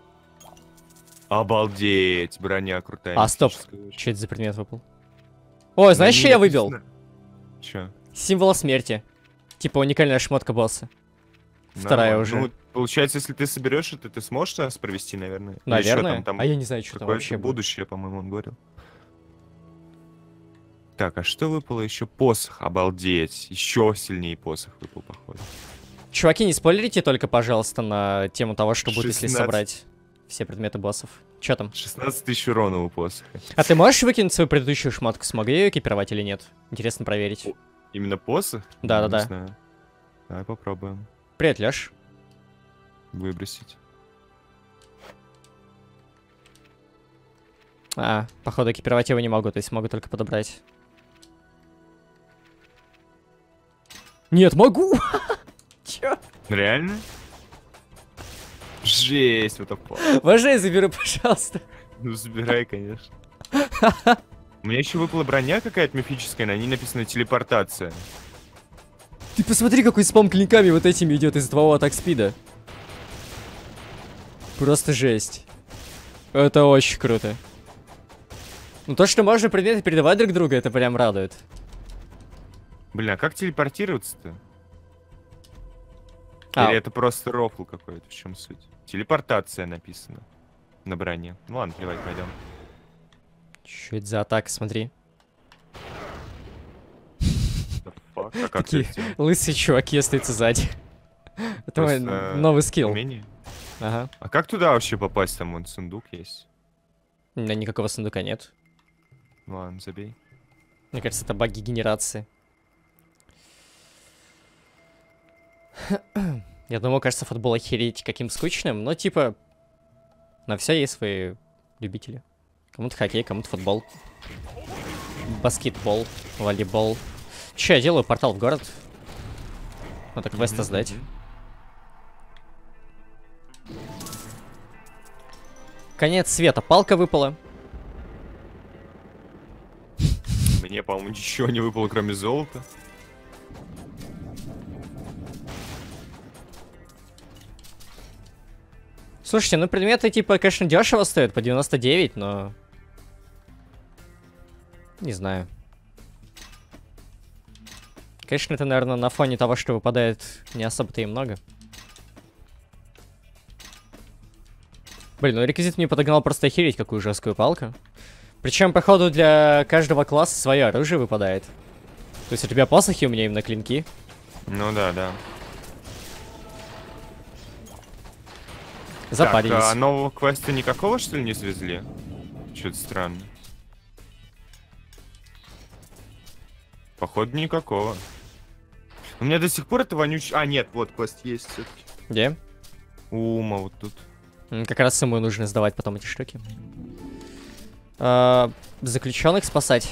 Обалдеть, броня крутая. А, стоп. мифическая очень. Что это за предмет выпал? Ой, знаешь, На что ней я выбил? написано- Чё? Символа смерти. Типа уникальная шмотка босса. Вторая Нормально. уже. Ну, получается, если ты соберешь это, ты сможешь нас провести, наверное? Или Наверное. чё там, А я не знаю, что там какое-то вообще будет. будущее, по-моему, он говорил. Так, а что выпало еще? Посох, обалдеть. Еще сильнее посох выпал, походу. Чуваки, не спойлерите только, пожалуйста, на тему того, что будет, если 16. собрать все предметы боссов. Чё там? 16 тысяч урона у посоха. А ты можешь выкинуть свою предыдущую шмотку? Смогли ее экипировать или нет? Интересно проверить. Именно посох? Да-да-да. Не знаю. Давай попробуем Привет, Лёш. выбросить. А, походу, экипировать его не могу, то есть могу только подобрать. Нет, могу! Чё? Реально? Жесть, вот это. Можно я заберу, пожалуйста? Ну, забирай, конечно. У меня еще выпала броня какая-то мифическая, на ней написано телепортация. Ты посмотри, какой спам клинками вот этими идет из твоего атак спида. Просто жесть. Это очень круто. Ну то, что можно предметы передавать друг другу, это прям радует. Блин, а как телепортироваться-то? А. Или это просто рофл какой-то, в чем суть? Телепортация написано на броне. Ну ладно, плевать, пойдем. Что это за атака, смотри. А как Такие это сделать? лысые чуваки остаются сзади. Это мой Просто, новый скилл. Умение? Ага. А как туда вообще попасть? Там вон сундук есть. У меня никакого сундука нет. Ну ладно, забей. Мне кажется, это баги генерации. Я думал, кажется, футбол охереть каким скучным, но типа на все есть свои любители. Кому-то хоккей, кому-то футбол. Баскетбол, волейбол. Че, я делаю портал в город. Надо квест сдать. Конец света, палка выпала. Мне, по-моему, ничего не выпало, кроме золота. Слушайте, ну предметы типа, конечно, дешево стоят, по 99, но... Не знаю. Конечно, это, наверное, на фоне того, что выпадает, не особо-то и много. Блин, ну реквизит мне подогнал просто охереть, какую жесткую палку. Причем, походу, для каждого класса свое оружие выпадает. То есть у тебя посохи, у меня именно клинки. Ну да, да. Запарились. Так, а нового квеста никакого, что ли, не свезли? Что-то странно. Походу, никакого. У меня до сих пор это вонючий... А, нет, вот, квест есть все-таки. Где? Ума вот тут. Как раз ему нужно сдавать потом эти штуки. Заключенных спасать.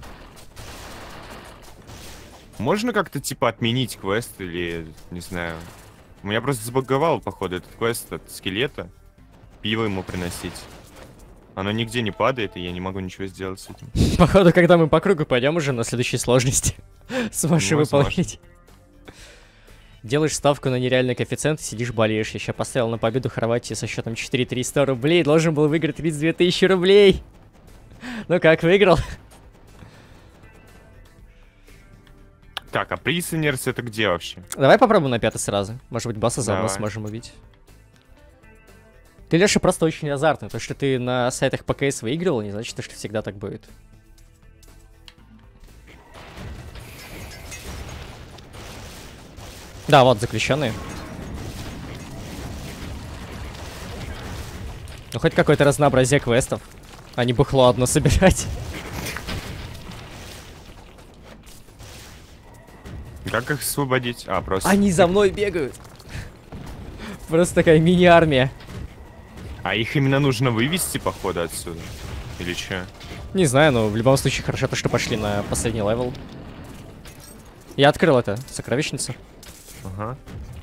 Можно как-то, типа, отменить квест или, не знаю... У меня просто забаговал, походу, этот квест от скелета. Пиво ему приносить. Оно нигде не падает, и я не могу ничего сделать с этим. Походу, когда мы по кругу пойдем уже на следующей сложности. Сможешь Ну, выполнить. Делаешь ставку на нереальный коэффициент и сидишь болеешь. Я сейчас поставил на победу Хорватии со счетом 4300 рублей. Должен был выиграть 32 тысячи рублей. Ну как, выиграл? Так, а Prisoners это где вообще? Давай попробуем на 5 сразу. Может быть, босса заодно Давай. сможем убить. Ты, Леша, просто очень азартный. То, что ты на сайтах ПКС выигрывал, не значит, что всегда так будет. Да, вот, заключенные. Ну, хоть какое-то разнообразие квестов, а не бухло одно собирать. Как их освободить? А, просто... Они за мной бегают. Просто такая мини-армия. А их именно нужно вывести, походу, отсюда? Или что? Не знаю, но в любом случае хорошо то, что пошли на последний левел. Я открыл это, сокровищницу. Ага.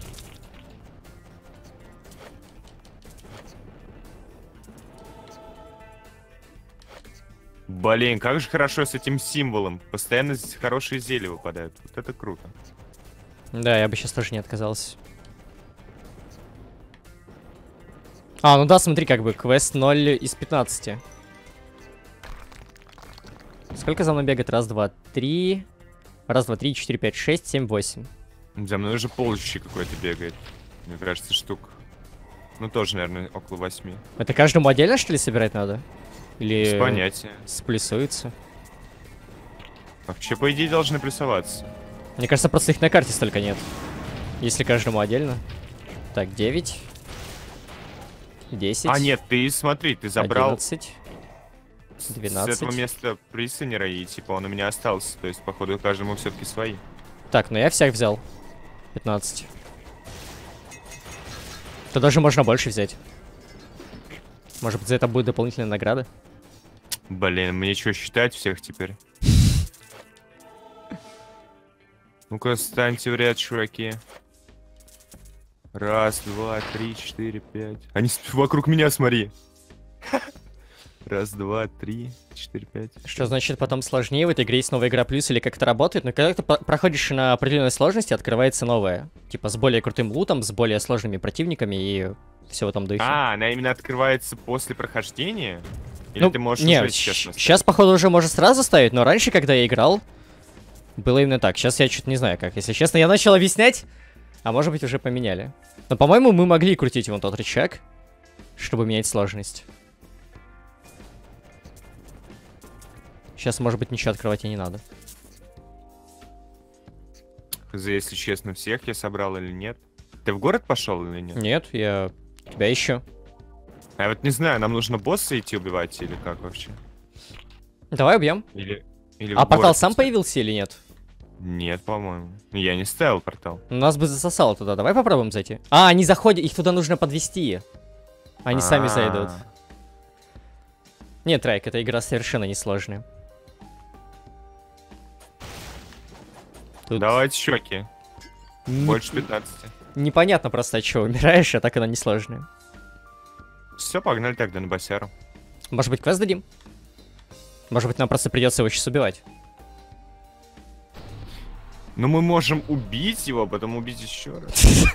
Блин, как же хорошо с этим символом. Постоянно здесь хорошие зелья выпадают. Вот это круто. Да, я бы сейчас тоже не отказался. А, ну да, смотри, как бы, квест 0 из 15. Сколько за мной бегает? Раз, два, три. Раз, два, три, 4, 5, 6, 7, 8. За мной уже полчища какой-то бегает. Мне кажется, штук. Ну, тоже, наверное, около 8. Это каждому отдельно, что ли, собирать надо? Или Без понятия. сплюсуется? Вообще, по идее, должны плюсоваться. Мне кажется, просто их на карте столько нет. Если каждому отдельно. Так, 9. 10. А, нет, ты смотри, ты забрал 11. 12. с этого места присынера, и типа он у меня остался. То есть, походу, каждому все-таки свои. Так, ну я всех взял. 15. То даже можно больше взять. Может быть, за это будет дополнительная награда? Блин, мне что, считать всех теперь? Ну-ка, станьте в ряд, чуваки. Раз, два, три, 4, 5. Они вокруг меня, смотри. Раз, два, три, 4, 5. Что значит потом сложнее в этой игре есть новая игра плюс или как это работает? Но когда ты проходишь на определенной сложности, открывается новая. Типа с более крутым лутом, с более сложными противниками и все в этом духе. А, она именно открывается после прохождения? Или Ну, ты можешь не, уже честно сейчас, походу, уже можно сразу ставить, но раньше, когда я играл, было именно так. Сейчас я что-то не знаю как. Если честно, я начал объяснять, а может быть уже поменяли. Но, по-моему, мы могли крутить вон тот рычаг, чтобы менять сложность. Сейчас, может быть, ничего открывать и не надо. Если честно, всех я собрал или нет? Ты в город пошел или нет? Нет, я тебя ищу. А я вот не знаю, нам нужно босса идти убивать или как вообще? Давай убьем. Или А в портал город сам идти? появился или нет? Нет, по-моему. Я не ставил портал. Нас бы засосало туда. Давай попробуем зайти. А, они заходят, их туда нужно подвести. Они сами зайдут. Нет, Райк, эта игра совершенно несложная. Тут Давайте щеки. Больше 15. непонятно просто, от чего умираешь, а так она несложная. Все, погнали тогда на босяру. Может быть, квест дадим? Может быть, нам просто придется его сейчас убивать. Ну мы можем убить его, а потом убить еще раз.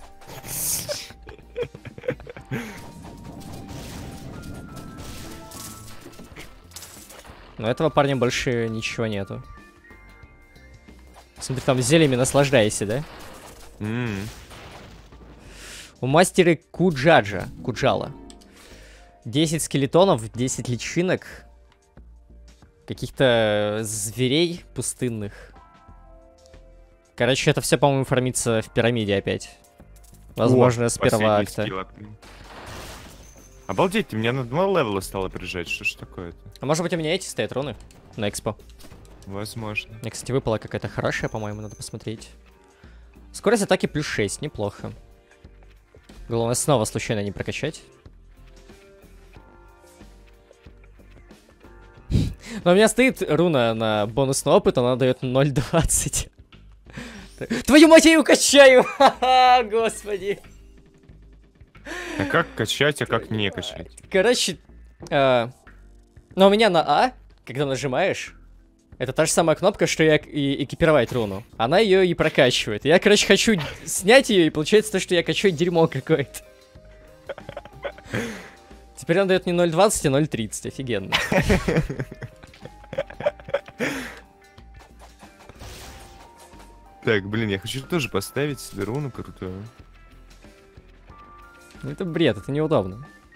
Но этого парня больше ничего нету. Смотри, там зельями наслаждаешься, да? У мастера Куджала. 10 скелетонов, 10 личинок. Каких-то зверей пустынных. Короче, это все, по-моему, фармится в пирамиде опять. Возможно, с первого акта. Обалдеть, меня на 2 левела стало прижать. Что ж такое-то? А может быть, у меня эти стоят руны на экспо? Возможно. Мне, кстати, выпала какая-то хорошая, по-моему, надо посмотреть. Скорость атаки плюс 6, неплохо. Главное, снова случайно не прокачать. Но у меня стоит руна на бонусный опыт, она дает 0.20. Твою мать, я ее качаю! Ха-ха, господи. А как качать, а как не качать? Короче, но у меня на А, когда нажимаешь, это та же самая кнопка, что и экипировать руну. Она ее и прокачивает. Я, короче, хочу снять ее, и получается то, что я качаю дерьмо какое-то. Теперь он дает не 0.20, а 0.30. Офигенно. Так, блин, я хочу тоже поставить себе руну крутую. Ну это бред, это неудобно.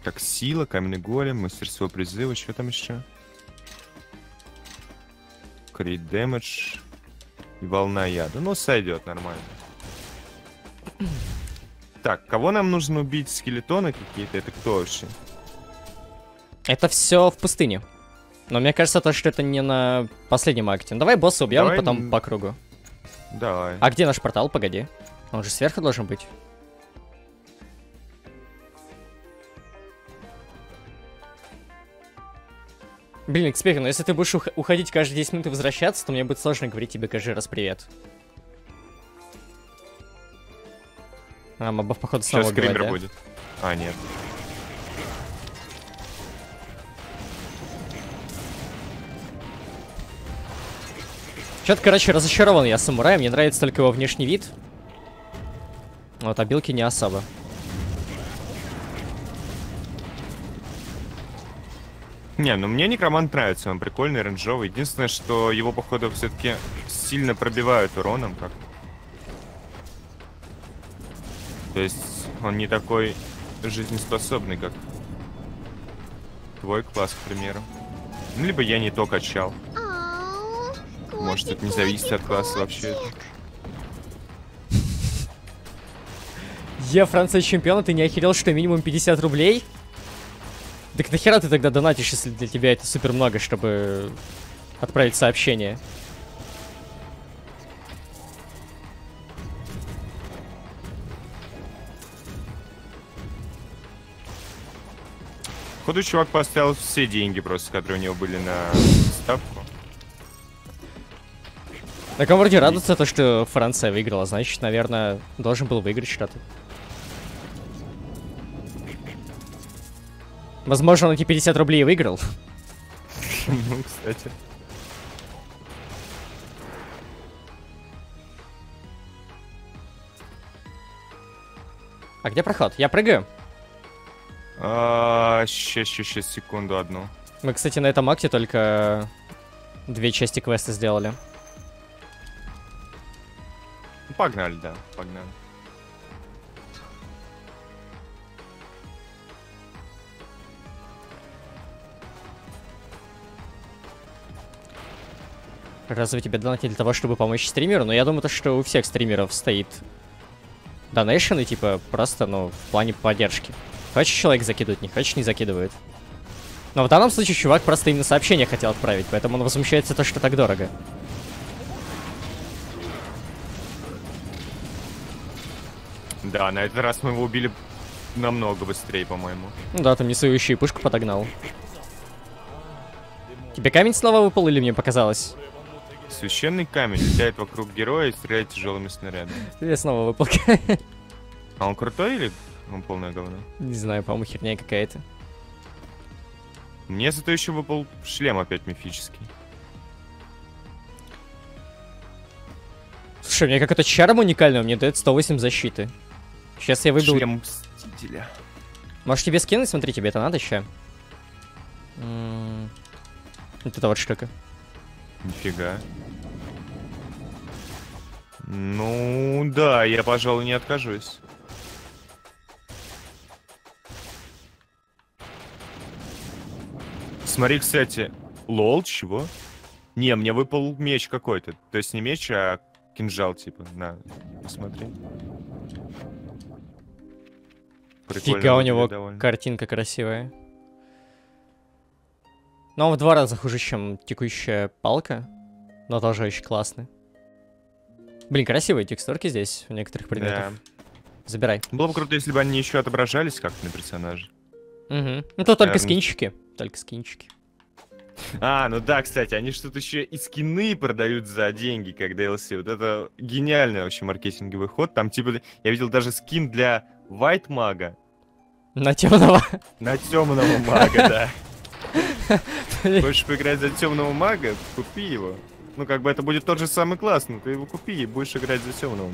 Так, сила, каменный голем, мастерство призыва, что там еще? Крит дэмэдж и волна яда. Ну, сойдет нормально. Так, кого нам нужно убить? Скелетоны какие-то? Это кто вообще? Это все в пустыне. Но мне кажется, то, что это не на последнем акте. Ну, давай босса убьем, Давай потом по кругу. Давай. А где наш портал? Погоди. Он же сверху должен быть. Блин, Xperia, но если ты будешь уходить каждые 10 минут и возвращаться, то мне будет сложно говорить тебе каждый раз привет. А, мобов, походу, снова Сейчас скример убивать, да? будет. А, нет. Чё-то, короче, разочарован я самураем, мне нравится только его внешний вид. Вот, а билки не особо. Не, ну мне некромант нравится, он прикольный, рейнджовый. Единственное, что его, походу, все-таки сильно пробивают уроном как-то. То есть он не такой жизнеспособный, как твой класс, к примеру. Ну, либо я не то качал. Может, это не зависит от класса вообще. Франция чемпион, ты не охерел, что минимум 50 рублей? Так нахера ты тогда донатишь, если для тебя это супер много, чтобы отправить сообщение? Походу, чувак поставил все деньги просто, которые у него были на ставку. Так он вроде радуется, то, что Франция выиграла, значит, наверное, должен был выиграть что-то. Возможно, он эти 50 рублей выиграл. Ну, кстати. А где проход? Я прыгаю. Сейчас, секунду одну. Мы, кстати, на этом акте только 2 части квеста сделали. Ну, погнали, да, погнали. Разве тебе донатить для того, чтобы помочь стримеру? Но я думаю, то, что у всех стримеров стоит донейшн, и типа просто, ну, в плане поддержки. Хочешь, человек закидывает, не хочешь, не закидывает. Но в данном случае чувак просто именно сообщение хотел отправить, поэтому он возмущается то, что так дорого. Да, на этот раз мы его убили намного быстрее, по-моему. Ну да, там несу еще и пушку подогнал. Тебе камень снова выпал или мне показалось? Священный камень летает вокруг героя и стреляет тяжелыми снарядами. Тебе снова выпал. А он крутой или он полное говно? Не знаю, по-моему, херня какая-то. Мне зато еще выпал шлем опять мифический. Слушай, мне какая-то чарма уникальная, мне дает 108 защиты. Сейчас я выбил... Шлем Мстителя. Можешь тебе скинуть? Смотри, тебе это надо еще. Вот эта вот штука. Нифига. Ну, да, я, пожалуй, не откажусь. Смотри, кстати. Лол, чего? Не, мне выпал меч какой-то. То есть не меч, а кинжал, типа. На, посмотри. Прикольно Фига, у него выглядит довольно. картинка красивая. Но он в 2 раза хуже, чем текущая палка. Но тоже очень классно. Блин, красивые текстурки здесь у некоторых предметов. Да. Забирай. Было бы круто, если бы они еще отображались как-то на персонаже. Угу. Ну то только Наверное. скинчики. Только скинчики. А, ну да, кстати, они что-то еще и скины продают за деньги, как DLC. Вот это гениальный вообще маркетинговый ход. Там типа, я видел даже скин для White мага. На темного. На темного мага, да. Хочешь поиграть за темного мага? Купи его. Ну, как бы это будет тот же самый класс, но ты его купи и будешь играть за темного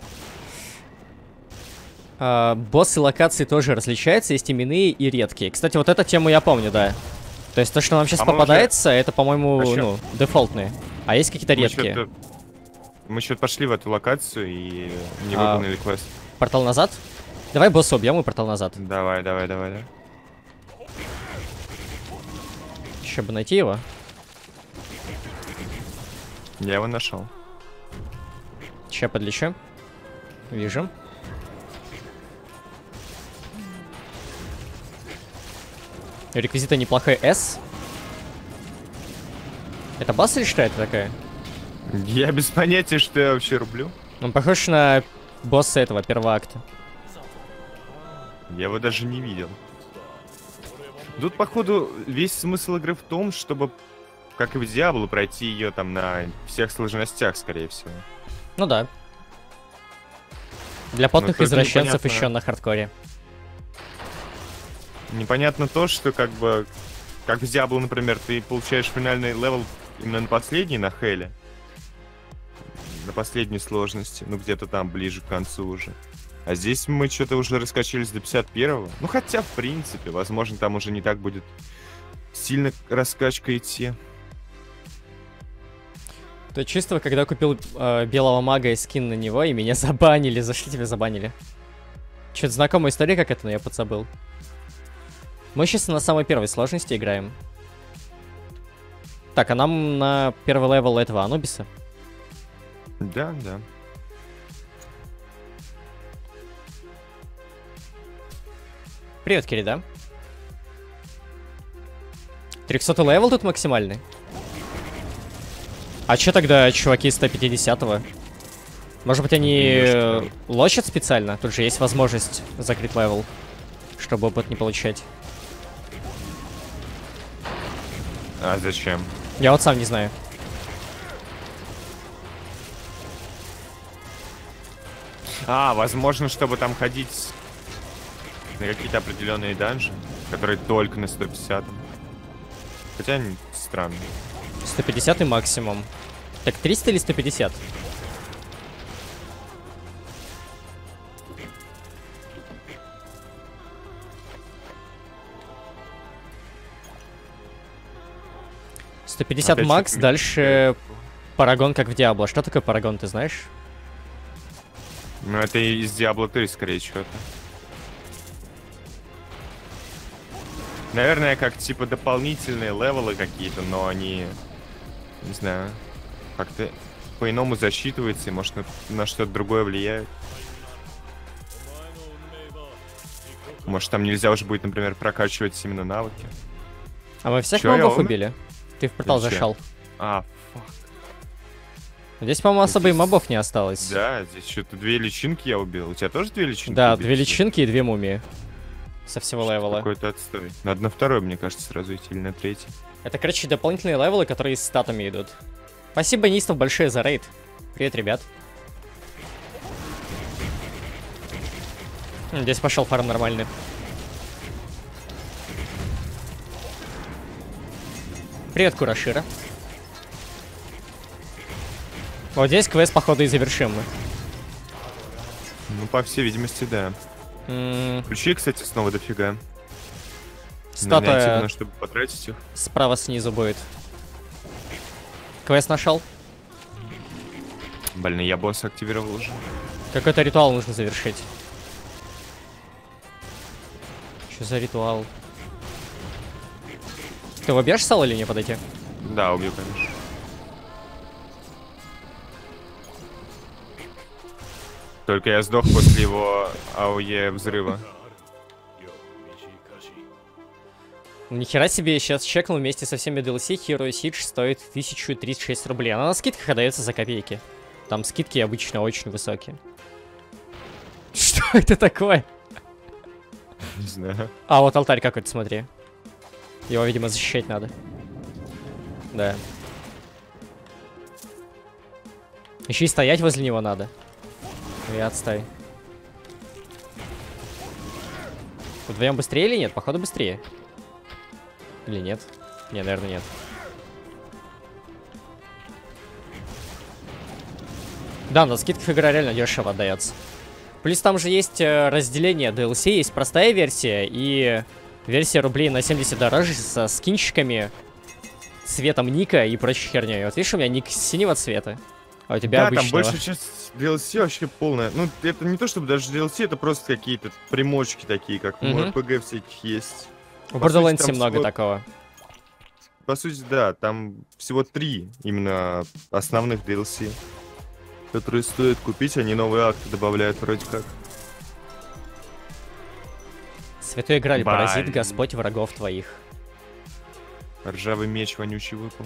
мага. Боссы локации тоже различаются, есть именные и редкие. Кстати, вот эту тему я помню, да. То есть то, что нам сейчас попадается, это, по-моему, ну, дефолтные. А есть какие-то редкие. Мы что-то пошли в эту локацию и не выполнили квест. Портал назад? Давай босса убьем и портал назад. Давай. Еще бы найти его. Я его нашел. Сейчас подлечу. Вижу. Реквизита неплохой S. Это босс или что это такая? Я без понятия, что я вообще рублю. Он похож на босса этого первого акта. Я его даже не видел. Тут, походу, весь смысл игры в том, чтобы, как и в Диабло, пройти ее там на всех сложностях, скорее всего. Ну да. Для потных только извращенцев непонятно. еще на хардкоре. Непонятно то, что как бы, как в Диабло, например, ты получаешь финальный левел именно на последней, на Хеле. На последней сложности, ну где-то там ближе к концу уже. А здесь мы что-то уже раскачались до 51-го. Ну хотя, в принципе, возможно, там уже не так будет сильно раскачка идти. То чувство, когда купил белого мага и скин на него, и меня забанили. За что тебя забанили? Что-то знакомая история как это, но я подзабыл. Мы сейчас на самой первой сложности играем. Так, а нам на первый левел этого Анубиса. Да, да. Привет, Кири, да? 300 левел тут максимальный? А чё тогда чуваки 150-го? Может быть они лочат специально? Тут же есть возможность закрыть левел, чтобы опыт не получать. А зачем? Я вот сам не знаю. А, возможно, чтобы там ходить на какие-то определенные данжи, которые только на 150-м. Хотя они странные. 150 максимум. Так 300 или 150? Опять макс, что-то дальше Парагон, как в Диабло. Что такое Парагон, ты знаешь? Ну, это из Diablo 3, скорее, что-то. Наверное, как, типа, дополнительные левелы какие-то, но они, не знаю, как-то по-иному засчитываются и, может, на что-то другое влияют. Может, там нельзя уже будет, например, прокачивать именно навыки. А мы всех Чё, я мобов умер? убили? Ты в портал Зачем? зашел. А, фак. Здесь, по-моему, особо и мобов не осталось. Да, здесь что-то 2 личинки я убил. У тебя тоже 2 личинки? Да, убить? 2 личинки и 2 мумии. Со всего левела. Какой-то отстой. Надо на второй, мне кажется, сразу идти, или на третий. Это, короче, дополнительные левелы, которые с статами идут. Спасибо, Нистов, большое за рейд. Привет, ребят. Здесь пошел фарм нормальный. Привет, Курашира. Вот здесь квест, походу, и завершим мы. Ну, по всей видимости, да. Ключи, кстати, снова дофига. Статуя Необходимо, чтобы потратить их. справа снизу будет. Квест нашел. Блин, я босса активировал уже. Какой-то ритуал нужно завершить. Что за ритуал? Ты его бьешь, Сал, или не подойти? Да, убью, конечно. Только я сдох после его АОЕ взрыва. Нихера себе, сейчас чекнул вместе со всеми DLC, Hero Siege стоит 1036 рублей. Она на скидках отдается за копейки. Там скидки обычно очень высокие. Что это такое? Не знаю. А, вот алтарь какой-то, смотри. Его, видимо, защищать надо. Да. Еще и стоять возле него надо. Ну и отстой. Вдвоем быстрее или нет? Походу быстрее. Или нет? Не, наверное, нет. Да, на скидках игра реально дешево отдается. Плюс там же есть разделение DLC, есть простая версия и версия рублей на 70 дороже со скинчиками, цветом ника и прочей херней. Вот видишь, у меня ник синего цвета, а у тебя Да, обычного. там большая часть DLC вообще полная. Ну, это не то чтобы даже DLC, это просто какие-то примочки такие, как в Мгм. RPG всяких есть. В по сути, Borderlands там много всего- такого. по сути, да, там всего 3 именно основных DLC, которые стоит купить, они новые акты добавляют вроде как. Святой Грааль, Блин. паразит, Господь врагов твоих. Ржавый меч вонючий выпал.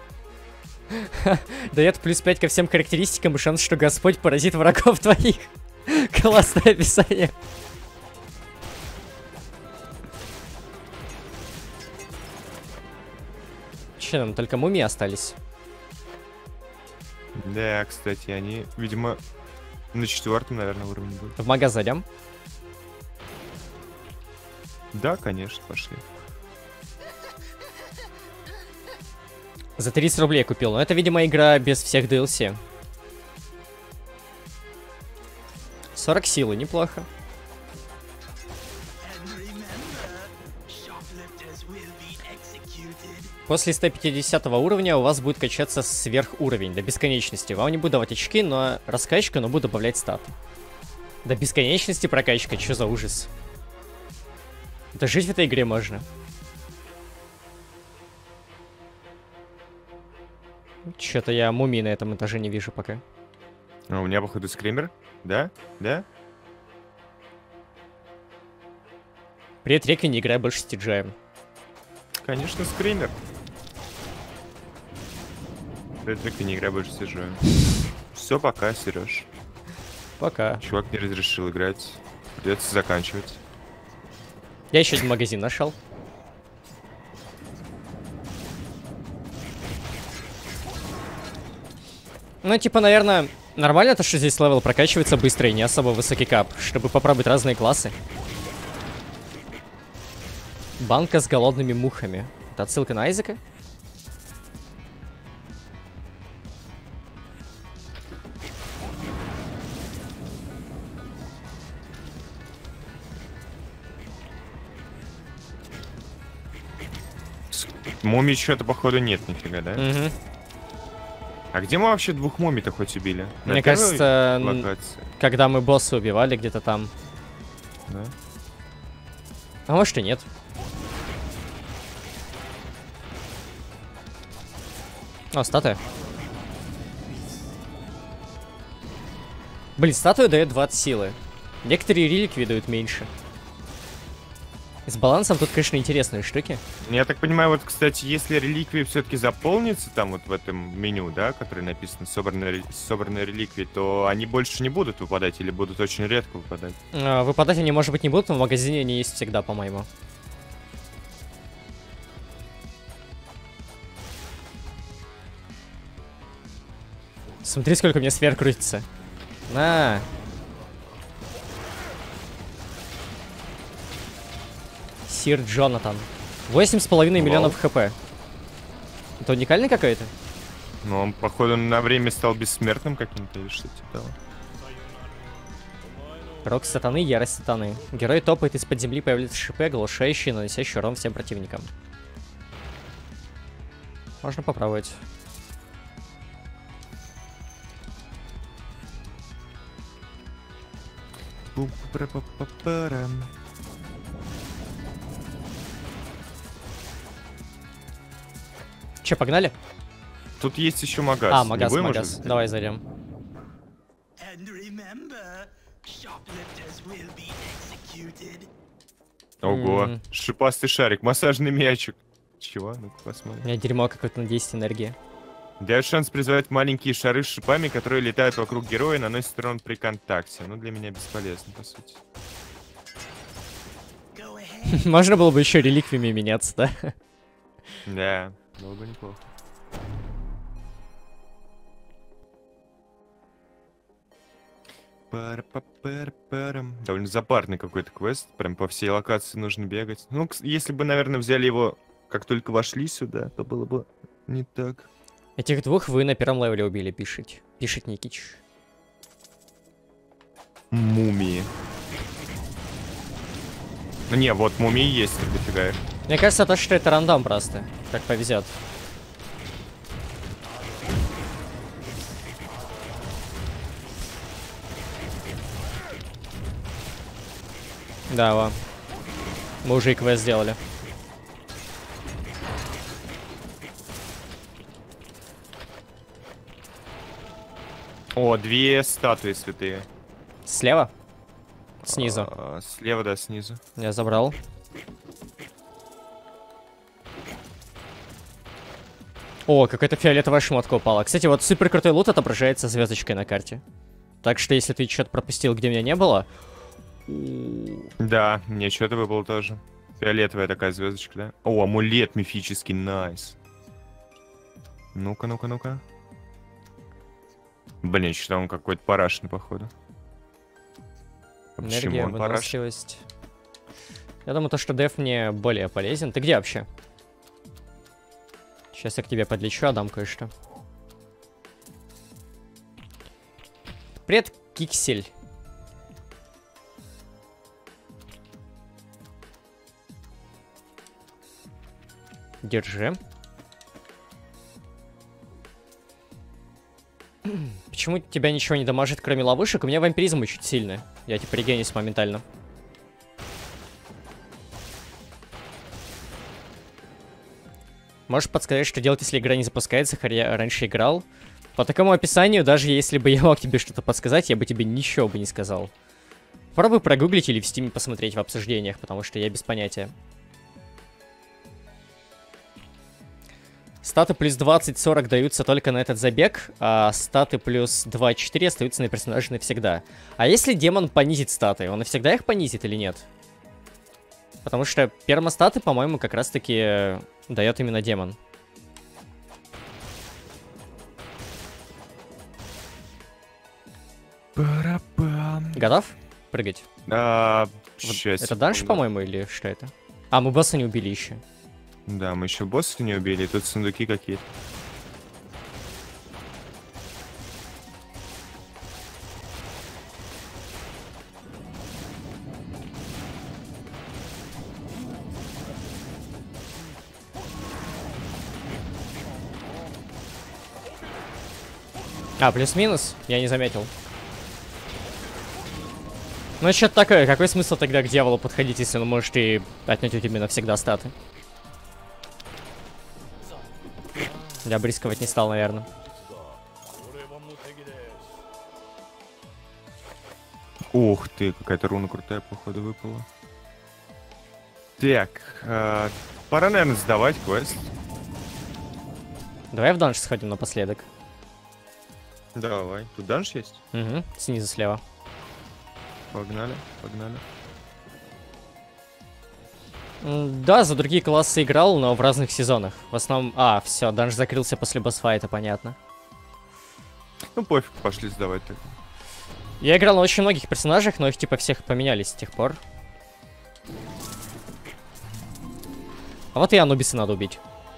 Дает плюс 5 ко всем характеристикам и шанс, что Господь поразит врагов твоих. Классное описание. Че, там только мумии остались? Да, кстати, они, видимо, на 4-м, наверное, уровне будут. В магаз зайдем? Да, конечно, пошли. За 30 рублей купил. Но это, видимо, игра без всех DLC. 40 силы, неплохо. После 150 уровня у вас будет качаться сверхуровень до бесконечности. Вам не буду давать очки, но раскачку, но буду добавлять стат. До бесконечности прокачка, что за ужас? Да жить в этой игре можно. Что-то я мумий на этом этаже не вижу пока. А у меня, походу, скример? Да? Да? Привет, Реки, не играй больше с Тиджаем. Конечно, скример. Редвик, не играй больше с Тиджаем. Все, пока, Сереж. Пока. Чувак не разрешил играть. Придется заканчивать. Я еще один магазин нашел. Ну, типа, наверное, нормально то, что здесь левел прокачивается быстро и не особо высокий кап, чтобы попробовать разные классы. Банка с голодными мухами. Это отсылка на Айзека? Мумий что-то, походу, нет нифига, да? Угу. А где мы вообще 2 мумий-то хоть убили? На Мне первой кажется, локации? когда мы босса убивали где-то там. Да? А может и нет. О, статуя. Блин, статуя дает 20 силы. Некоторые реликвии дают меньше. С балансом тут, конечно, интересные штуки. Я так понимаю, вот, кстати, если реликвии все-таки заполнится там вот в этом меню, да, которое написано собранные реликвии, то они больше не будут выпадать или будут очень редко выпадать? Выпадать они, может быть, не будут, но в магазине они есть всегда, по-моему. Смотри, сколько у меня сфер крутится. На. Сир Джонатан. 8,5 миллионов хп. Это уникальный какой-то? Ну, он, походу, на время стал бессмертным каким-то или что-то типа того. Рок сатаны, ярость сатаны. Герой топает из-под земли, появляется ШП, оглушающий, наносящий урон всем противникам. Можно попробовать. Че, погнали? Тут есть еще магаз. А, Не магаз, будем магаз. уже? Давай зайдем. Ого, М. шипастый шарик, массажный мячик. Чего? Ну-ка У посмотрим. меня дерьмо какое-то на 10 энергии. Дает шанс призвать маленькие шары с шипами, которые летают вокруг героя и наносят урон при контакте. Ну, для меня бесполезно, по сути. Можно было бы еще реликвиями меняться, да? Да, было бы неплохо. Пар-па-пар-парам. Довольно запарный какой-то квест. Прям по всей локации нужно бегать. Ну, если бы, наверное, взяли его, как только вошли сюда, то было бы не так. Этих двух вы на первом левеле убили, пишет. Пишет Никич. Мумии. Ну, не, вот мумии есть, дофига их. Мне кажется, то, что это рандом просто. Как повезет. Да, во. Мы уже и квест сделали. О, 2 статуи святые. Слева? Снизу. Слева, да, снизу. Я забрал. О, какая-то фиолетовая шмотка упала. Кстати, вот супер крутой лут отображается звездочкой на карте. Так что, если ты что-то пропустил, где меня не было... Да, мне что-то выпало тоже. Фиолетовая такая звездочка, да? О, амулет мифический, найс. Ну-ка, ну-ка, ну-ка. Блин, что-то он какой-то парашный, походу. А почему Энергия, он парашный? выносливость. Я думаю, то, что деф мне более полезен. Ты где вообще? Сейчас я к тебе подлечу, отдам кое-что. Привет, Киксель. Держи. Почему тебя ничего не дамажит, кроме ловушек? У меня вампиризм очень сильный. Я типа регенюсь моментально. Можешь подсказать, что делать, если игра не запускается, хотя я раньше играл? По такому описанию, даже если бы я мог тебе что-то подсказать, я бы тебе ничего бы не сказал. Попробуй прогуглить или в Steam посмотреть в обсуждениях, потому что я без понятия. Статы плюс 20-40 даются только на этот забег, а статы плюс 2-4 остаются на персонаже навсегда. А если демон понизит статы, он навсегда их понизит или нет? Потому что пермостаты, по-моему, как раз-таки дает именно демон. Готов прыгать? Вот Сейчас. это данж, по-моему, или что это? А, мы босса не убили еще. Да, мы еще босса не убили, тут сундуки какие-то. А, плюс-минус? Я не заметил. Ну, что-то такое. Какой смысл тогда к дьяволу подходить, если он может и отнять у тебя навсегда статы? Я бы рисковать не стал, наверное. Ух ты, какая-то руна крутая, походу, выпала. Так, пора, наверное, сдавать квест. Давай в данж сходим напоследок. Давай. Тут данж есть? Угу, снизу слева. Погнали, погнали. Да, за другие классы играл, но в разных сезонах. В основном... А, все, данж закрылся после босс-файта, понятно. Ну, пофиг, пошли сдавать так. Я играл на очень многих персонажах, но их типа всех поменялись с тех пор. А вот и Анубиса надо убить.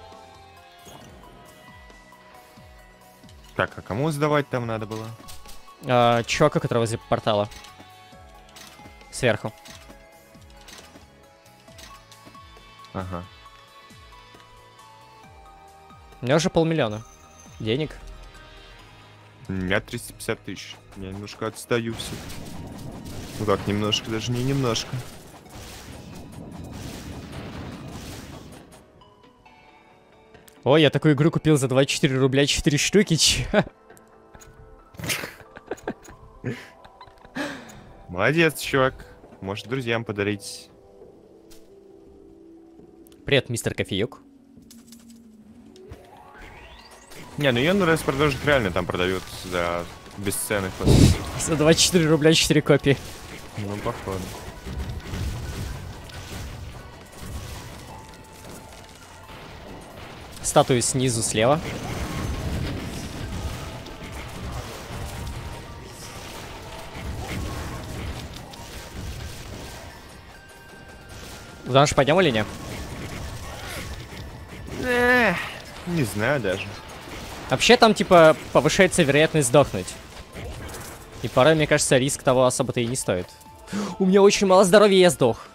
Так, а кому сдавать там надо было? Чувака, который возле портала. Сверху. Ага. У меня уже 500 000 денег. У меня 350 тысяч. Я немножко отстаю все. Ну как, немножко, даже не немножко. Ой, я такую игру купил за 24 рубля 4 штуки, чё? Молодец, чувак. Может, друзьям подарить. Привет, мистер Кофеюк. Не, ну ее на распродажах реально там продают за бесценных. За 24 рубля 4 копии. Ну, походу. Статуи снизу слева. В данж пойдем или нет? Не знаю даже. Вообще там типа повышается вероятность сдохнуть. И порой, мне кажется, риск того особо-то и не стоит. У меня очень мало здоровья, я сдох.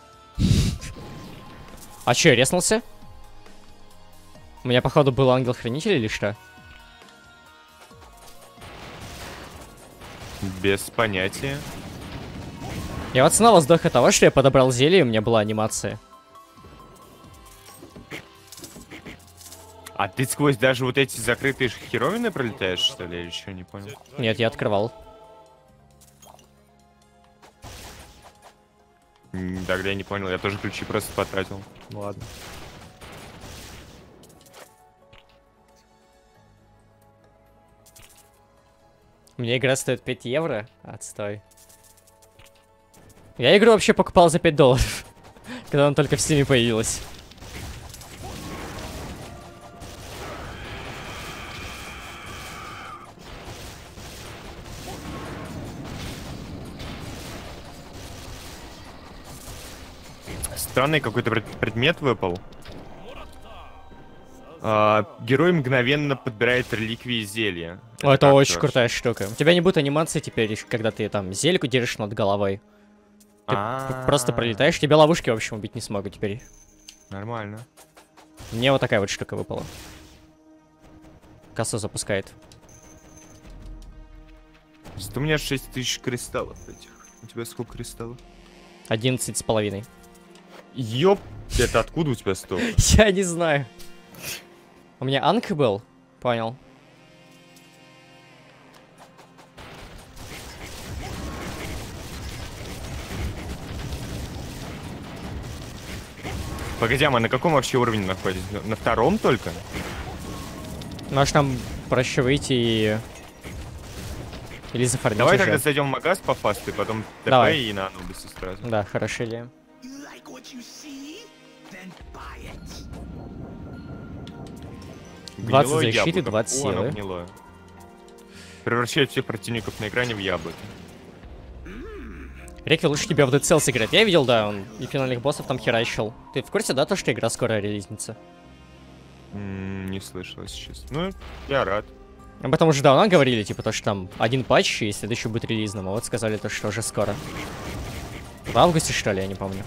А чё, я резнулся? У меня, походу, был ангел-хранитель или что? Без понятия. Я вот снова сдох от того, что я подобрал зелье, и у меня была анимация. А ты сквозь даже вот эти закрытые херовины пролетаешь, что ли? Я еще не понял. Нет, я открывал. Тогда я не понял, я тоже ключи просто потратил. Ладно. Мне игра стоит 5 евро. Отстой. Я игру вообще покупал за 5 долларов. Когда она только в Steam появилась. Странный какой-то предмет выпал. Герой мгновенно подбирает реликвии и зелья. О, это как очень вообще? крутая штука. У тебя не будет анимации теперь, когда ты там зельку держишь над головой. Ты просто пролетаешь, тебя ловушки, в общем, убить не смогут теперь. Нормально. Мне вот такая вот штука выпала. Косу запускает. Зато у меня 6000 кристаллов этих. У тебя сколько кристаллов? 11,5. Ёп, это откуда у тебя столько? Я не знаю. У меня анк был, понял. Погоди, а мы на каком вообще уровне находимся? На втором только? Может нам проще выйти и... Или зафармить Давай уже. тогда зайдем в магаз по фасту, и потом ТП Давай. и на Анубисе сразу. Да, хорошая идея. Гнилое 20 защиты, яблоко. 20 О, оно силы. гнилое. Превращает всех противников на экране в яблоки. Рекви лучше тебя в Dead Cells играть. Я видел, да, он и финальных боссов там херачил. Ты в курсе, да, то, что игра скоро релизнится? Не слышал, если честно. Ну, я рад. Об этом уже давно говорили, типа, то, что там один патч, и следующий будет релизным. А вот сказали то, что уже скоро. В августе, что ли, я не помню.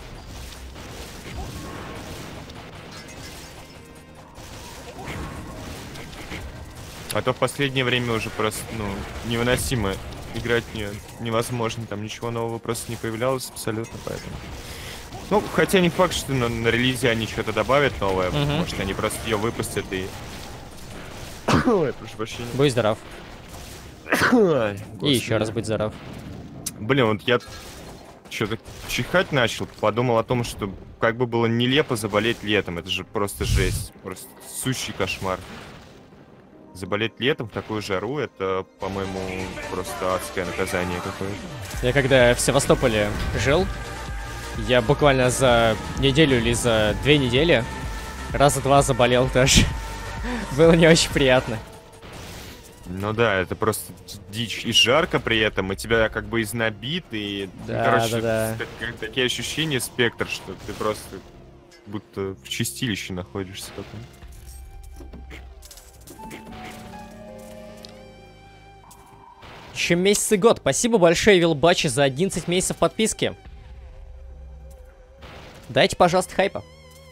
А то в последнее время уже просто, ну, невыносимо играть невозможно. Там ничего нового просто не появлялось абсолютно, поэтому... Ну, хотя не факт, что на релизе они что-то добавят новое. Может, они просто ее выпустят и... Ой, прошу прощения. Будь здоров. Ой, И еще раз будь здоров. Блин, вот я что-то чихать начал, подумал о том, что как бы было нелепо заболеть летом. Это же просто жесть. Просто сущий кошмар. Заболеть летом в такую жару, это, по-моему, просто адское наказание какое-то. Я когда в Севастополе жил, я буквально за неделю или за 2 недели раза 2 заболел тоже. Было не очень приятно. Ну да, это просто дичь. И жарко при этом, и тебя как бы изнобит, и... Да, короче, да. такие ощущения, спектр, что ты просто будто в чистилище находишься каком-то. Чем месяц и год. Спасибо большое, Вилбачи, за 11 месяцев подписки. Дайте, пожалуйста, хайпа.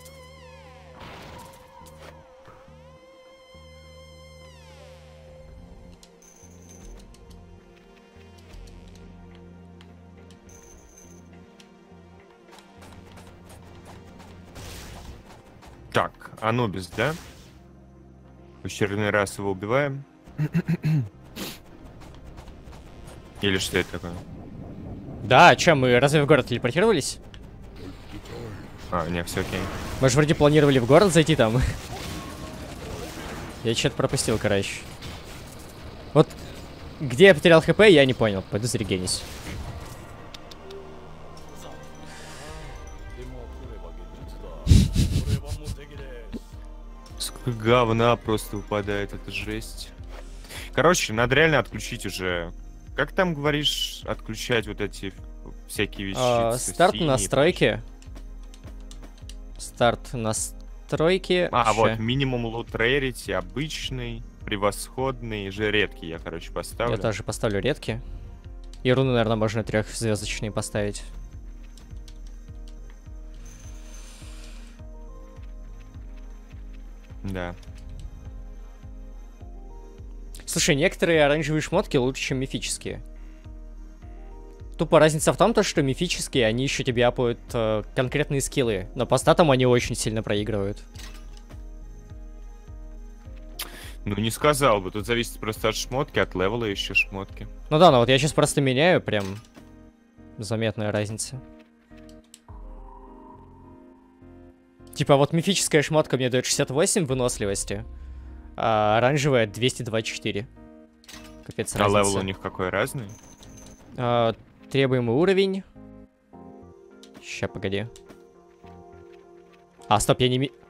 Так, Анубис, да? В очередной раз его убиваем. Или что это такое? Да, а чё, мы разве в город телепортировались? А, нет, все окей. Мы же вроде планировали в город зайти там. Я что-то пропустил, короче. Вот где я потерял хп, я не понял. Пойду зарегенюсь. Сколько говна просто выпадает, это жесть. Короче, надо реально отключить уже. Как там говоришь, отключать вот эти всякие вещи? Старт настройки. Старт настройки. Вот, минимум лут рарити, обычный, превосходный, же редкий я, короче, поставлю. Я тоже поставлю редкий. И руны, наверное, можно 3-звездочные поставить. Да. Слушай, некоторые оранжевые шмотки лучше, чем мифические. Тупо разница в том, что мифические, они еще тебе апают конкретные скиллы. Но по статам они очень сильно проигрывают. Ну, не сказал бы. Тут зависит просто от шмотки, от левела еще шмотки. Ну да, ну вот я сейчас просто меняю, прям заметная разница. Типа вот мифическая шмотка мне дает 68 выносливости, а оранжевая 224. Капец, А разница. левел у них какой разный? Требуемый уровень. Ща, погоди. А, стоп, я не...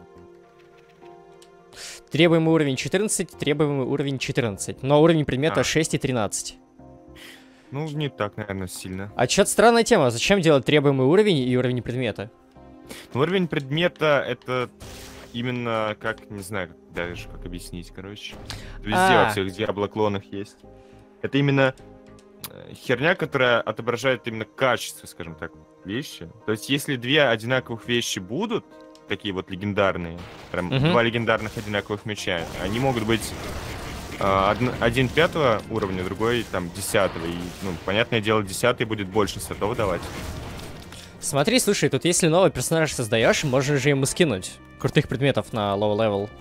Требуемый уровень 14, требуемый уровень 14. Но уровень предмета 6 и 13. Ну, не так, наверное, сильно. А чё-то странная тема. Зачем делать требуемый уровень и уровень предмета? Ну, уровень предмета это именно как, не знаю, даже как объяснить, короче. Везде во всех Диабло-клонах есть. Это именно херня, которая отображает именно качество, скажем так, вещи. То есть, если две одинаковых вещи будут, такие вот легендарные, прям два легендарных одинаковых меча, они могут быть один 5 уровня, другой там 10-го. И, ну, понятное дело, 10-й будет больше сетов давать. Смотри, слушай, тут если новый персонаж создаешь, можно же ему скинуть крутых предметов на low level.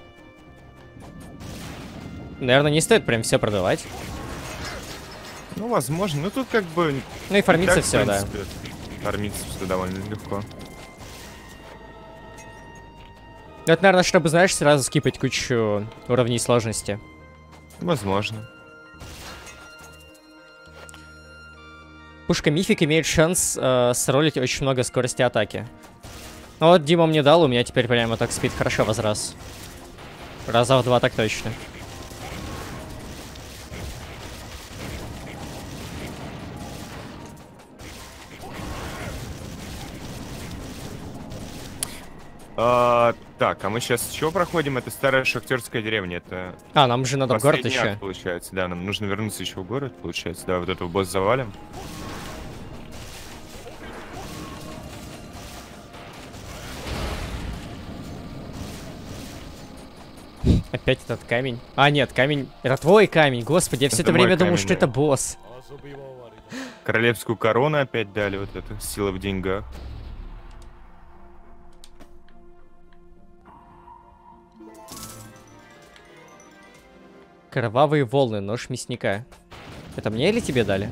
Наверное, не стоит прям все продавать. Ну, возможно. Ну, тут как бы... Ну и фармиться так, все, в да. принципе, фармиться все довольно легко. Это, наверное, чтобы, знаешь, сразу скипать кучу уровней сложности. Возможно. Пушка Мифик имеет шанс сролить очень много скорости атаки. Ну вот Дима мне дал, у меня теперь прямо так спид хорошо возрос. Раза в 2 так точно. Так, а мы сейчас чего проходим? Это старая шахтерская деревня. Это А, нам же надо в город последний еще. акт, получается. Да, нам нужно вернуться еще в город, получается. Давай вот этого босса завалим. Опять этот камень. А, нет, камень... Это твой камень, господи, я все это Это мой время думал, камень, что да. это босс. Королевскую корону опять дали, вот это. Сила в деньгах. Кровавые волны, нож мясника. Это мне или тебе дали?